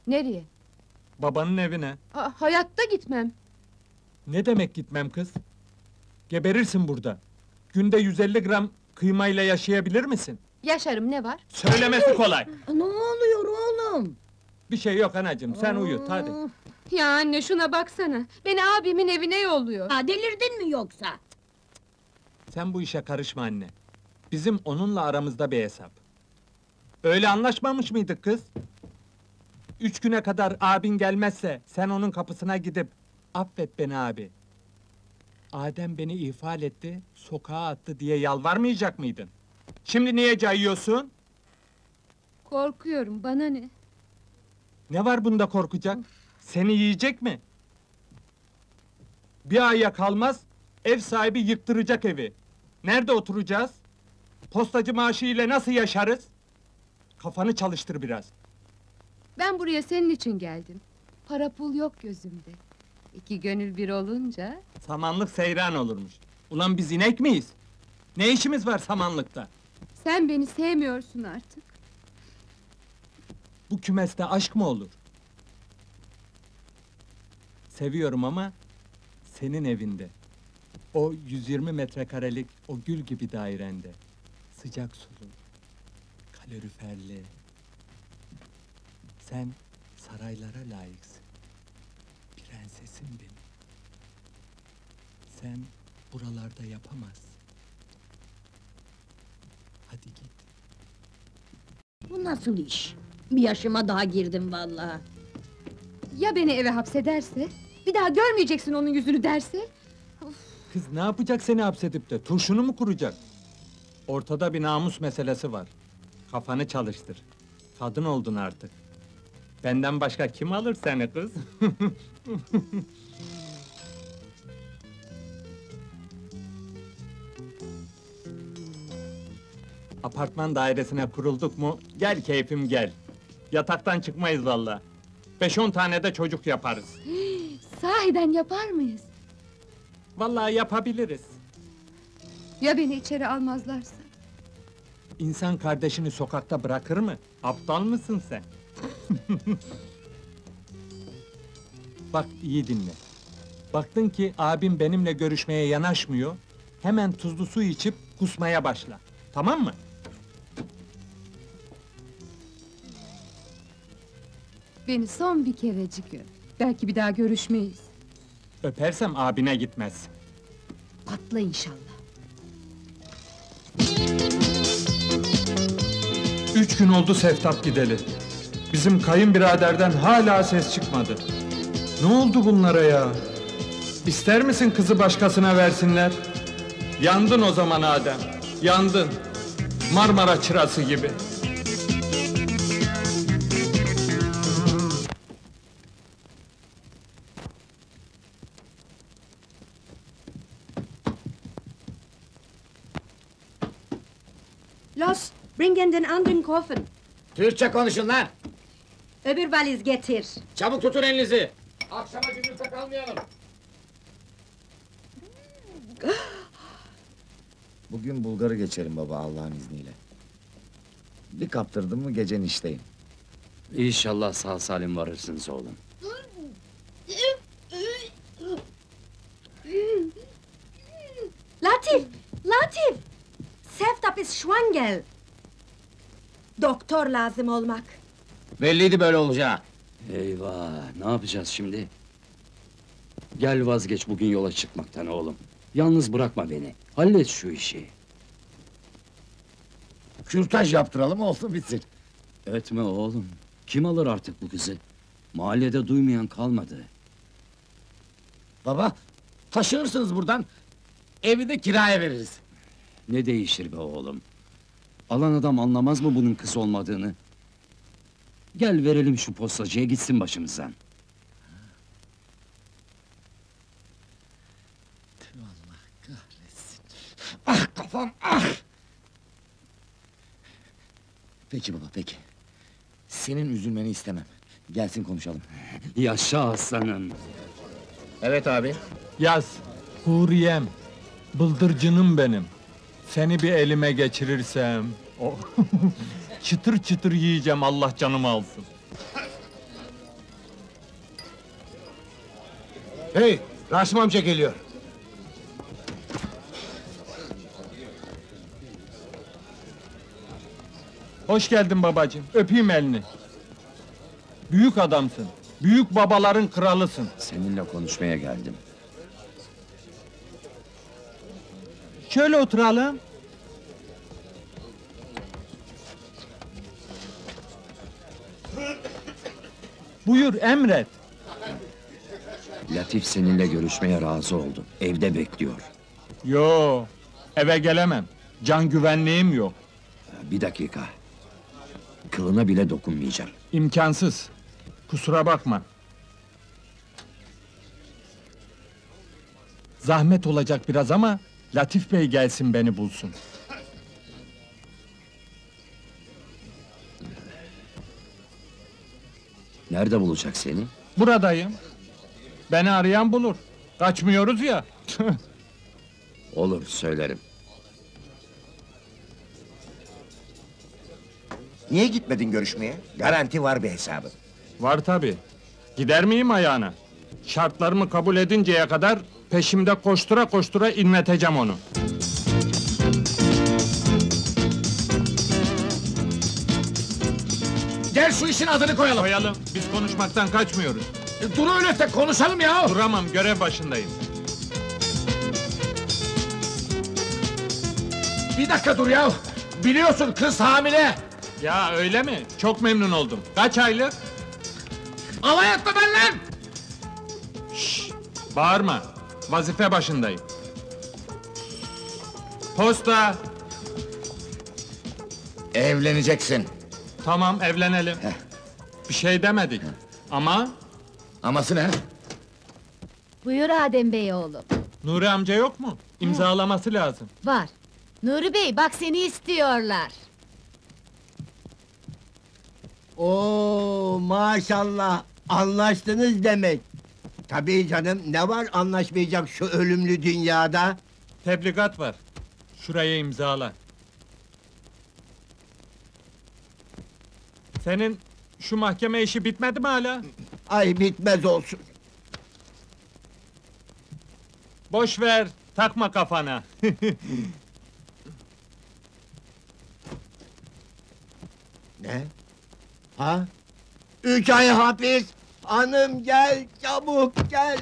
Nereye? Babanın evine. Aa, hayatta gitmem. Ne demek gitmem kız? Geberirsin burada. Günde yüz elli gram kıymayla yaşayabilir misin? Yaşarım, ne var? Söylemesi kolay. Ne oluyor oğlum? Bir şey yok anacığım, sen uyut hadi. Ya anne, şuna baksana! Beni abimin evine yolluyor. Ha, delirdin mi yoksa? Sen bu işe karışma anne. Bizim onunla aramızda bir hesap. Öyle anlaşmamış mıydık kız? Üç güne kadar abin gelmezse, sen onun kapısına gidip, affet beni abi. Adem beni ihfal etti, sokağa attı diye yalvarmayacak mıydın? Şimdi niye cayıyorsun? Korkuyorum, bana ne? Ne var bunda korkacak? Seni yiyecek mi? Bir aya kalmaz, ev sahibi yıktıracak evi. Nerede oturacağız? Postacı maaşı ile nasıl yaşarız? Kafanı çalıştır biraz. Ben buraya senin için geldim. Para pul yok gözümde. İki gönül bir olunca... Samanlık seyran olurmuş. Ulan biz inek miyiz? Ne işimiz var samanlıkta? Sen beni sevmiyorsun artık. Bu kümeste aşk mı olur? Seviyorum ama senin evinde. O yüz yirmi metrekarelik o gül gibi dairende. Sıcak sulu, kaloriferli. Sen saraylara layıksın. Prensesim benim. Sen buralarda yapamazsın. Hadi git. Bu nasıl iş? Bir yaşıma daha girdim vallahi. Ya beni eve hapsederse? Bir daha görmeyeceksin onun yüzünü derse? Kız ne yapacak seni hapsedip de? Turşunu mu kuracak? Ortada bir namus meselesi var. Kafanı çalıştır. Kadın oldun artık. Benden başka kim alır seni kız? Apartman dairesine kurulduk mu, gel keyfim gel. Yataktan çıkmayız vallahi. Beş on tane de çocuk yaparız. Sahiden yapar mıyız? Vallahi yapabiliriz. Ya beni içeri almazlarsa? İnsan kardeşini sokakta bırakır mı? Aptal mısın sen? Bak iyi dinle. Baktın ki abim benimle görüşmeye yanaşmıyor, hemen tuzlu su içip kusmaya başla. Tamam mı? Beni son bir kerecik öp. Belki bir daha görüşmeyiz. Öpersem abine gitmez. Patla inşallah. Üç gün oldu Seftap gideli. Bizim kayınbiraderden hala ses çıkmadı. Ne oldu bunlara ya? İster misin kızı başkasına versinler? Yandın o zaman Adem, yandın. Marmara çırası gibi. Los, bringen den anderen Koffer. Türkçe konuşun lan! Öbür valiz getir. Çabuk tutun elinizi! Akşama gündüzde kalmayalım! Bugün Bulgar'ı geçerim baba Allah'ın izniyle. Bir kaptırdım mı gecen işteyim. İnşallah sağ salim varırsınız oğlum. Latif, Latif! Seftap ist schwanger. Doktor lazım olmak. Belliydi böyle olacağı. Eyvah, ne yapacağız şimdi? Gel vazgeç bugün yola çıkmaktan oğlum. Yalnız bırakma beni. Hallet şu işi. Kürtaj yaptıralım olsun bitsin. Etme oğlum. Kim alır artık bu kızı? Mahallede duymayan kalmadı. Baba, taşınırsınız buradan. Evi de kiraya veririz. Ne değişir be oğlum? Alan adam anlamaz mı bunun kız olmadığını? Gel verelim şu postacıya gitsin başımızdan. Allah kahretsin. Ah kafam, ah! Peki baba, peki. Senin üzülmeni istemem. Gelsin konuşalım. Yaşa aslanım. Evet abi. Yaz, Huriyem, bıldırcınım benim. Seni bir elime geçirirsem... oh, çıtır çıtır yiyeceğim, Allah canımı alsın. Hey, Rasim amca geliyor. Hoş geldin babacığım, öpeyim elini. Büyük adamsın, büyük babaların kralısın. Seninle konuşmaya geldim. Şöyle oturalım. Buyur, emret. Latif seninle görüşmeye razı oldu. Evde bekliyor. Yo, eve gelemem. Can güvenliğim yok. Bir dakika. Kılına bile dokunmayacağım. İmkansız. Kusura bakma. Zahmet olacak biraz ama Latif Bey gelsin beni bulsun. Nerede bulacak seni? Buradayım. Beni arayan bulur. Kaçmıyoruz ya. Olur, söylerim. Niye gitmedin görüşmeye? Garanti var bir hesabın. Var tabi. Gider miyim ayağına? Şartlarımı kabul edinceye kadar peşimde koştura koştura inleteceğim onu. Gel şu işin adını koyalım. Koyalım. Biz konuşmaktan kaçmıyoruz. E, dur öyleyse konuşalım ya. Duramam, görev başındayım. Bir dakika dur ya. Biliyorsun kız hamile. Ya öyle mi? Çok memnun oldum. Kaç aylık? Alay etme ben lan. Bağırma. Vazife başındayım. Posta. Evleneceksin. Tamam, evlenelim. Bir şey demedik. Ama Aması ne? Buyur Adem Bey oğlum. Nuri amca yok mu? İmzalaması lazım. Var. Nuri Bey bak seni istiyorlar. Oo maşallah anlaştınız demek. Tabii canım ne var anlaşmayacak şu ölümlü dünyada? Tebligat var. Şuraya imzala. Senin şu mahkeme işi bitmedi mi hala? Ay bitmez olsun. Boş ver, takma kafana. Ne? Ha? Üç ay hapis! Hanım gel, çabuk gel!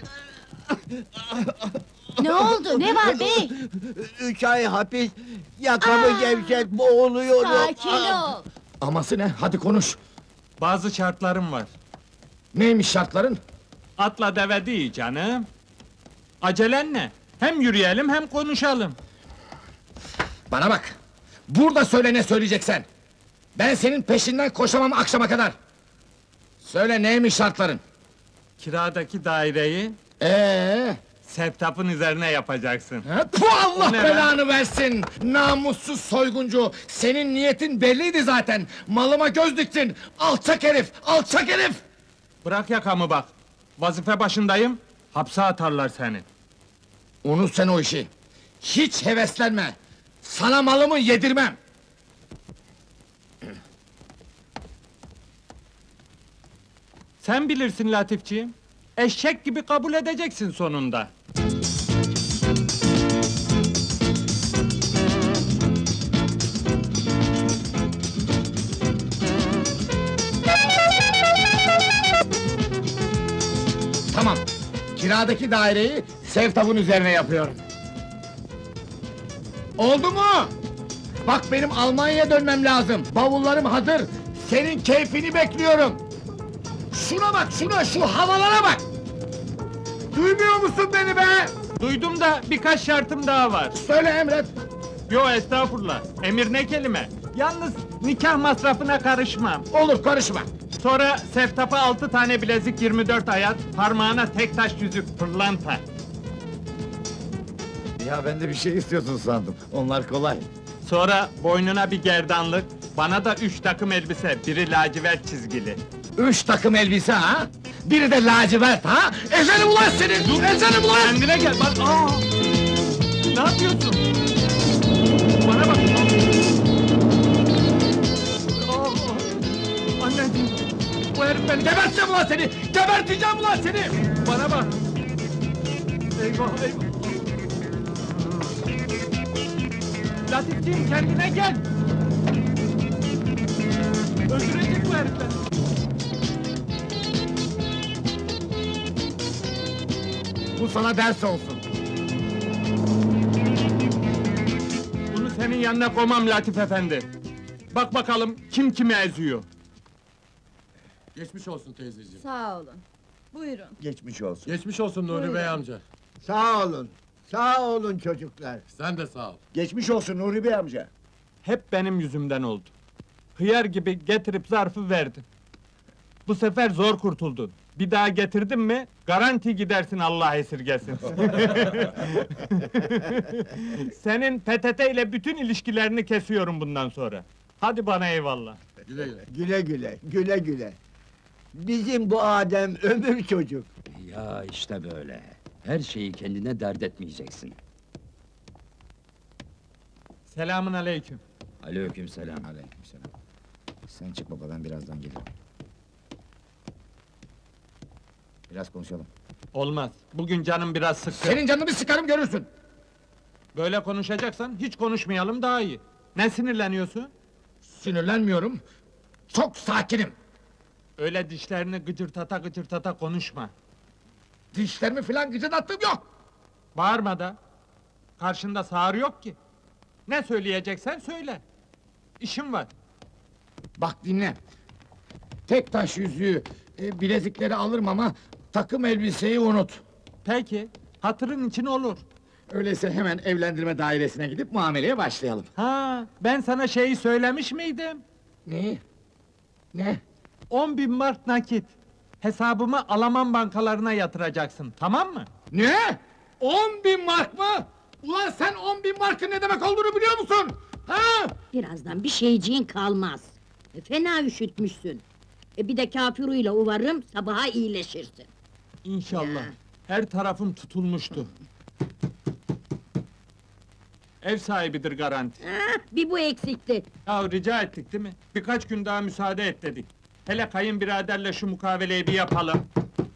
Ne oldu, ne var bey? Üç ay hapis, yakamı gevşet, boğuluyorum! Sakin Ah! ol. Aması ne? Hadi konuş. Bazı şartlarım var. Neymiş şartların? Atla deve değil canım. Acelen ne? Hem yürüyelim hem konuşalım. Bana bak. Burada söyle ne söyleyeceksen. Ben senin peşinden koşamam akşama kadar. Söyle neymiş şartların? Kiradaki daireyi Ee, Sevtap'ın üzerine yapacaksın. ha, puh, Allah O ne be? belanı versin! Namussuz soyguncu! Senin niyetin belliydi zaten! Malıma göz diktin! Alçak herif! Alçak herif! Bırak yakamı bak. Vazife başındayım. Hapse atarlar seni. Unut sen o işi! Hiç heveslenme! Sana malımı yedirmem! Sen bilirsin Latifciğim. Eşek gibi kabul edeceksin sonunda. Tamam! Kiradaki daireyi Sevtap'ın üzerine yapıyorum. Oldu mu? Bak benim Almanya'ya dönmem lazım. Bavullarım hazır. Senin keyfini bekliyorum. Şuna bak, şuna, şu havalara bak! Duymuyor musun beni be? Duydum da birkaç şartım daha var. Söyle emret. Yo estağfurullah. Emir ne kelime? Yalnız nikah masrafına karışmam. Olur, karışma. Sonra Sevtap'a altı tane bilezik, yirmi dört ayat, parmağına tek taş yüzük, pırlanta. Ya ben de bir şey istiyorsun sandım. Onlar kolay. Sonra boynuna bir gerdanlık, bana da üç takım elbise, biri lacivert çizgili. Üç takım elbise ha? Biri de lacivert ha? Ezelim ulan senin! Dur, ezelim ulan! Kendine gel, bak aa! Ne yapıyorsun? Bana bak! Aa! Anneciğim! Bu herif beni... Geberteceğim ulan seni! Geberteceğim ulan seni! Bana bak! Eyvah eyvah! Latifciğim kendine gel! Öldürecek bu herifler! Bu sana ders olsun. Bunu senin yanına koymam Latif efendi! Bak bakalım kim kimi eziyor! Geçmiş olsun teyzeciğim. Sağ olun. Buyurun. Geçmiş olsun. Geçmiş olsun Nuri Bey amca. Sağ olun. Sağ olun çocuklar. Sen de sağ ol. Geçmiş olsun Nuri Bey amca. Hep benim yüzümden oldu. Hıyar gibi getirip zarfı verdin. Bu sefer zor kurtuldun. Bir daha getirdin mi, garanti gidersin Allah esirgesin. Senin P T T ile bütün ilişkilerini kesiyorum bundan sonra. Hadi bana eyvallah. Güle güle. Güle güle, güle güle. Bizim bu Adem ömür çocuk. Ya işte böyle. Her şeyi kendine dert etmeyeceksin. Selamun aleyküm. Aleykümselam. Aleykümselam. Sen çık baba, ben birazdan gelirim. Biraz konuşalım. Olmaz. Bugün canım biraz sıkkın. Senin canını bir sıkarım görürsün. Böyle konuşacaksan hiç konuşmayalım daha iyi. Ne sinirleniyorsun? Sinirlenmiyorum. Çok sakinim. Öyle dişlerini gıcırtata gıcırtata konuşma. Dişlerimi filan gıcırdattığım yok. Bağırma da. Karşında sağır yok ki. Ne söyleyeceksen söyle. İşim var. Bak dinle. Tek taş yüzüğü, e, bilezikleri alırım ama takım elbiseyi unut. Peki, hatırın için olur. Öyleyse hemen evlendirme dairesine gidip muameleye başlayalım. Ha, ben sana şeyi söylemiş miydim? Ne? Ne? On bin mark nakit. Hesabımı Alman bankalarına yatıracaksın, tamam mı? Ne? On bin mark mı? Ulan sen on bin markın ne demek olduğunu biliyor musun? Ha? Birazdan bir şeyciğin kalmaz. E, fena üşütmüşsün. E, bir de kafiruyla uvarım, sabaha iyileşirsin. İnşallah. Ya. Her tarafım tutulmuştu. Ev sahibidir garanti. Ah, bir bu eksikti. Ya rica ettik değil mi? Birkaç gün daha müsaade et dedik. Hele kayınbiraderle şu mukaveleyi bir yapalım.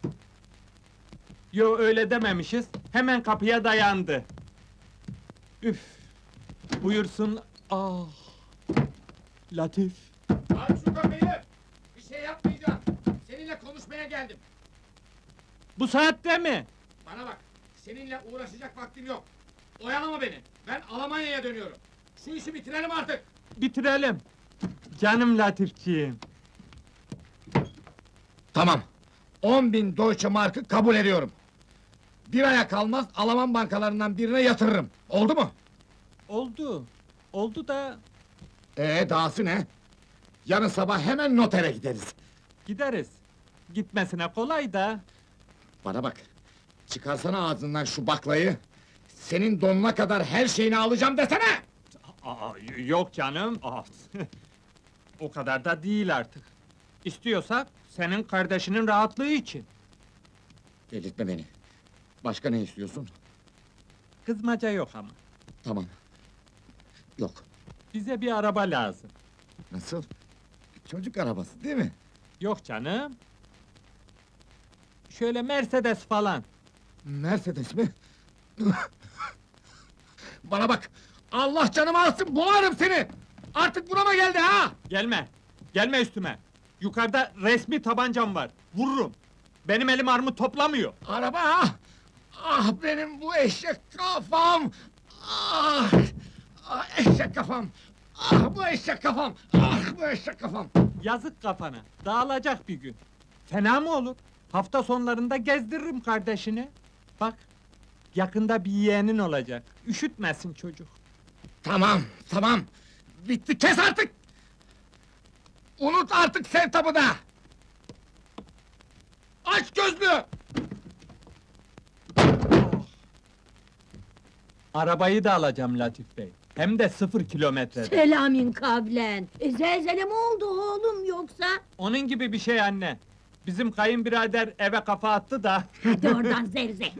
Yo öyle dememişiz. Hemen kapıya dayandı. Üf! Buyursun. Ah! Latif. Aç şu kapıyı! Bir şey yapmayacağım. Seninle konuşmaya geldim. Bu saatte mi? Bana bak, seninle uğraşacak vaktim yok. Oyalama beni, ben Almanya'ya dönüyorum. Şu işi bitirelim artık. Bitirelim. Canım Latifciğim. Tamam. On bin Deutsche Mark'ı kabul ediyorum. Bir aya kalmaz Alman bankalarından birine yatırırım. Oldu mu? Oldu. Oldu da Ee, dahası ne? Yarın sabah hemen notere gideriz. gideriz. Gitmesine kolay da. Bana bak, çıkarsana ağzından şu baklayı. Senin donuna kadar her şeyini alacağım desene! Aa, yok canım. Aa, o kadar da değil artık. İstiyorsak senin kardeşinin rahatlığı için. Delirtme beni. Başka ne istiyorsun? Kızmaca yok ama. Tamam. Yok. Bize bir araba lazım. Nasıl? Çocuk arabası değil mi? Yok canım. Şöyle Mercedes falan. Mercedes mi? Bana bak! Allah canımı alsın, boğarım seni! Artık burama geldi ha! Gelme. Gelme üstüme. Yukarıda resmi tabancam var. Vururum. Benim elim armut toplamıyor. Araba ha! Ah benim bu eşek kafam! Ah! Ah eşek kafam! Ah bu eşek kafam! Ah bu eşek kafam! Yazık kafana. Dağılacak bir gün. Fena mı olur? Hafta sonlarında gezdiririm kardeşini. Bak, yakında bir yeğenin olacak. Üşütmesin çocuk. Tamam, tamam! Bitti, kes artık! Unut artık Sevtap'ı da! Aç gözlü! Arabayı da alacağım Latif Bey. Hem de sıfır kilometrede. Selamün kavlen. E, zelzele mi oldu oğlum yoksa? Onun gibi bir şey anne. Bizim kayınbirader eve kafa attı da. Hadi oradan zevzek.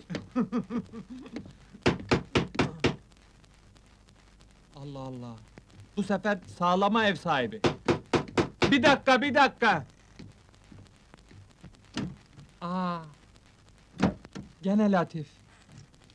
Allah Allah. Bu sefer sağlama ev sahibi. Bir dakika, bir dakika. Aa. Gene Latif.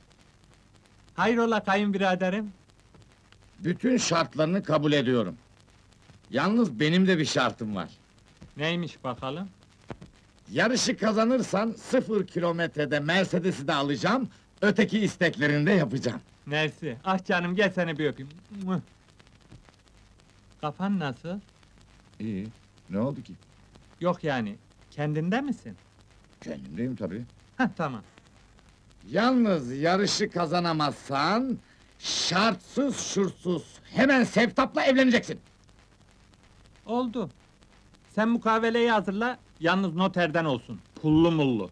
Hayrola kayınbiraderim? Bütün şartlarını kabul ediyorum. Yalnız benim de bir şartım var. Neymiş bakalım? Yarışı kazanırsan sıfır kilometrede Mercedes'i de alacağım, öteki isteklerini de yapacağım. Nersi? Ah canım gel seni bir öpeyim. Mıh! Kafan nasıl? İyi, ne oldu ki? Yok yani, kendinde misin? Kendimdeyim tabii. Heh, tamam. Yalnız yarışı kazanamazsan, şartsız şurtsuz hemen Sevtap'la evleneceksin. Oldu. Sen mukaveleyi hazırla, yalnız noterden olsun. Pullu mullu.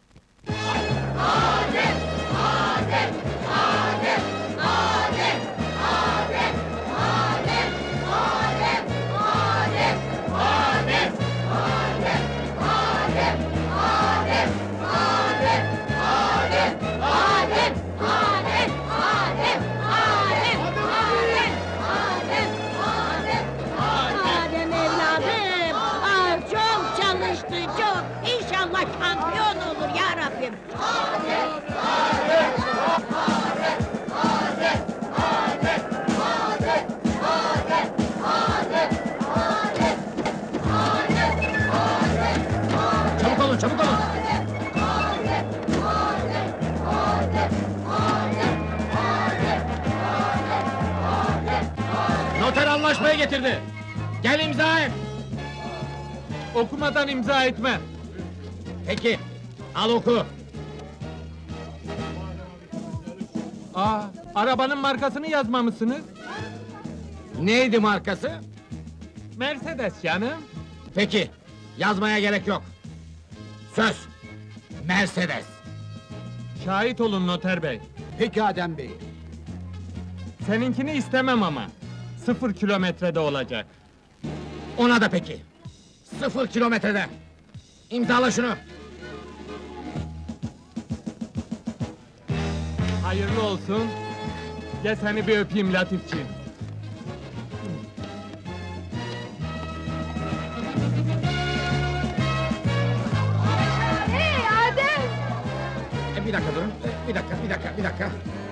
Adem evladım, ah, çok çalıştı, çok. İnşallah şampiyon olur ya Rabbim. Çabuk olun, çabuk olun! Noter anlaşmaya getirdi! Gel imza et! Okumadan imza etmem. Peki, al oku! Aa, arabanın markasını yazmamışsınız. Neydi markası? Mercedes canım. Peki, yazmaya gerek yok. Söz! Mercedes! Şahit olun noter bey. Peki Adem Bey. Seninkini istemem ama. Sıfır kilometrede olacak. Ona da peki! Sıfır kilometrede! İmzala şunu! Hayırlı olsun. Gel seni bir öpeyim Latifçiğim. Hey Adem! E, bir dakika durun, e, bir dakika, bir dakika, bir dakika.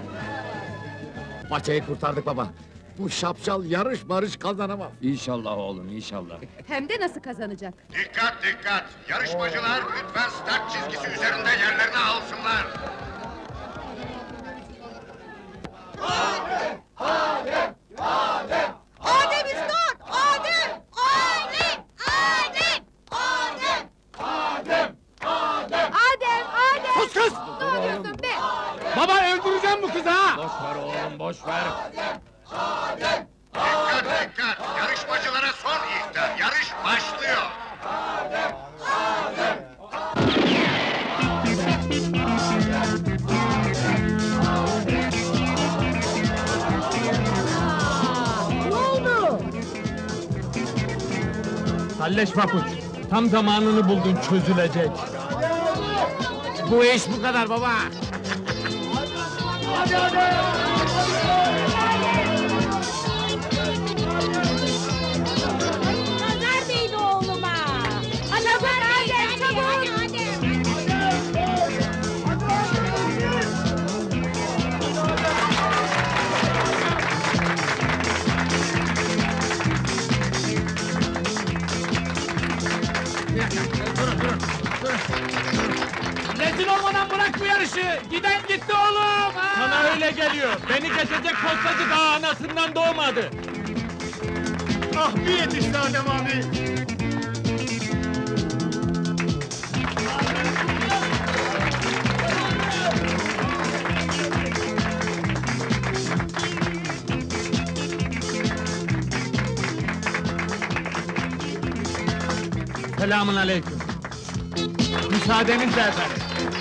Paçayı kurtardık baba. Bu şapşal yarış marış kazanamaz. İnşallah oğlum, inşallah. Hem de nasıl kazanacak? Dikkat dikkat! Yarışmacılar lütfen start çizgisi üzerinde yerlerini alsınlar. Adem üstad! Adem! Adem! Adem! Adem! Adem! Adem! Sus kız! Ne oluyorsun be? Baba öldüreceğim bu kızı ha! Boş ver oğlum, boş ver. Dikkat dikkat! Yarışmacılara son ihtar. Yarış başlıyor. Ne oldu? Kalleş papuç, tam zamanını buldun çözülecek. Bu iş bu kadar baba! Nazar değdi oğluma. Nazar değdi, çabuk. Bir dakika, durun, durun, durun! Rezil olmadan bırak bu yarışı! Giden gitti oğlum! ha! Sana öyle geliyor. Beni geçecek postacı daha anasından doğmadı. Ah bir yetişti Adem abi! Selamun aleyküm. Müsaadenizle efendim.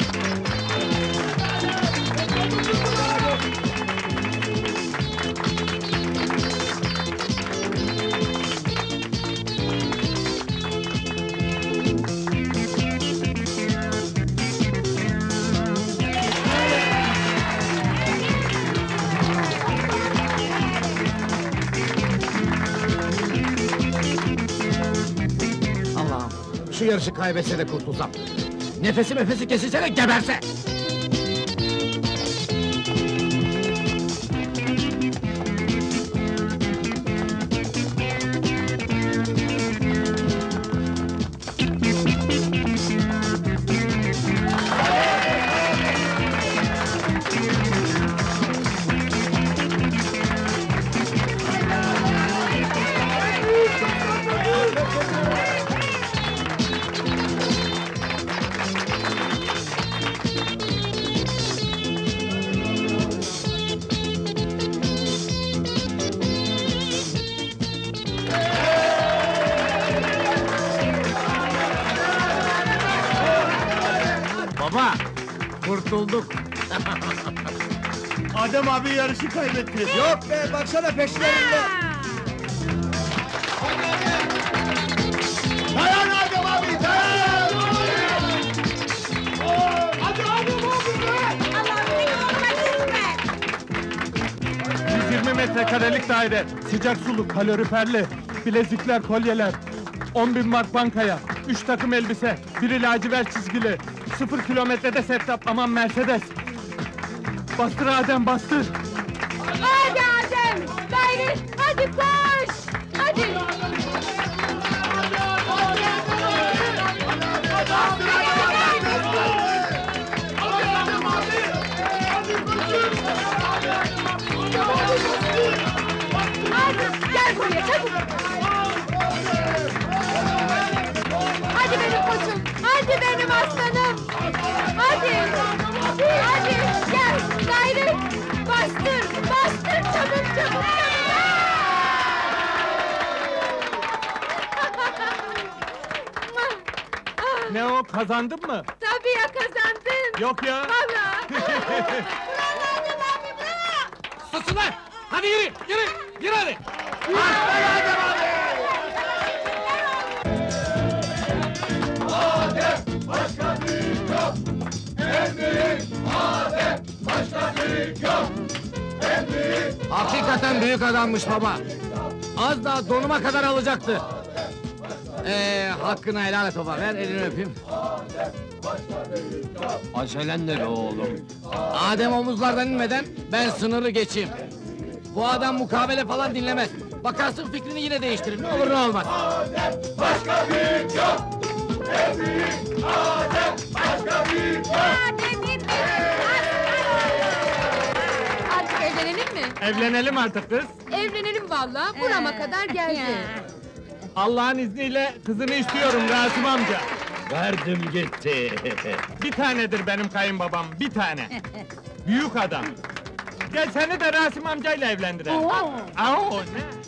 Allah'ım, şu yarışı kaybetse de kurtulsam. Nefesi nefesi kesilse de geberse! Baba, kurtulduk. Adem abi yarışı kaybetti. Yok be, baksana peşlerinde. Dayan Adem abi, dayan! Hadi Adem abi be! yüz yirmi metrekarelik daire, sıcak sulu, kaloriferli, bilezikler, kolyeler, on bin mark bankaya, üç takım elbise, biri lacivert çizgili, sıfır kilometrede setup, aman Mercedes. Bastır Adem, bastır! Hadi Adem! Gayret! Hadi koş! Hadi! Hadi gel buraya çabuk! Hadi benim koçum! Hadi benim aslanım! Hadi! Hadi gel! Gayret! Bastır! Bastır çabuk çabuk! Ne o, kazandın mı? Tabii ya kazandın! Yok ya! Vallahi! Susun lan! Hadi yürü, yürü, yürü hadi! Hakikaten büyük adammış baba. Az daha donuma kadar alacaktı. Ee, hakkını helal et baba, ver elini öpeyim. Acelen ne be oğlum? Adem omuzlardan inmeden ben sınırı geçeyim. Bu adam mukabele falan dinlemez. Bakarsın fikrini yine değiştirir, ne olur ne olmaz. Başka büyük yok! En büyük Adem, başka büyük yok! Artık evlenelim mi? Evlenelim artık kız. Evlenelim vallahi, burama kadar geldi. Allah'ın izniyle kızını istiyorum Rasim amca. Verdim gitti. Bir tanedir benim kayınbabam, bir tane. Büyük adam. Gel seni de Rasim amcayla evlendirelim. Oo. Aa, ne?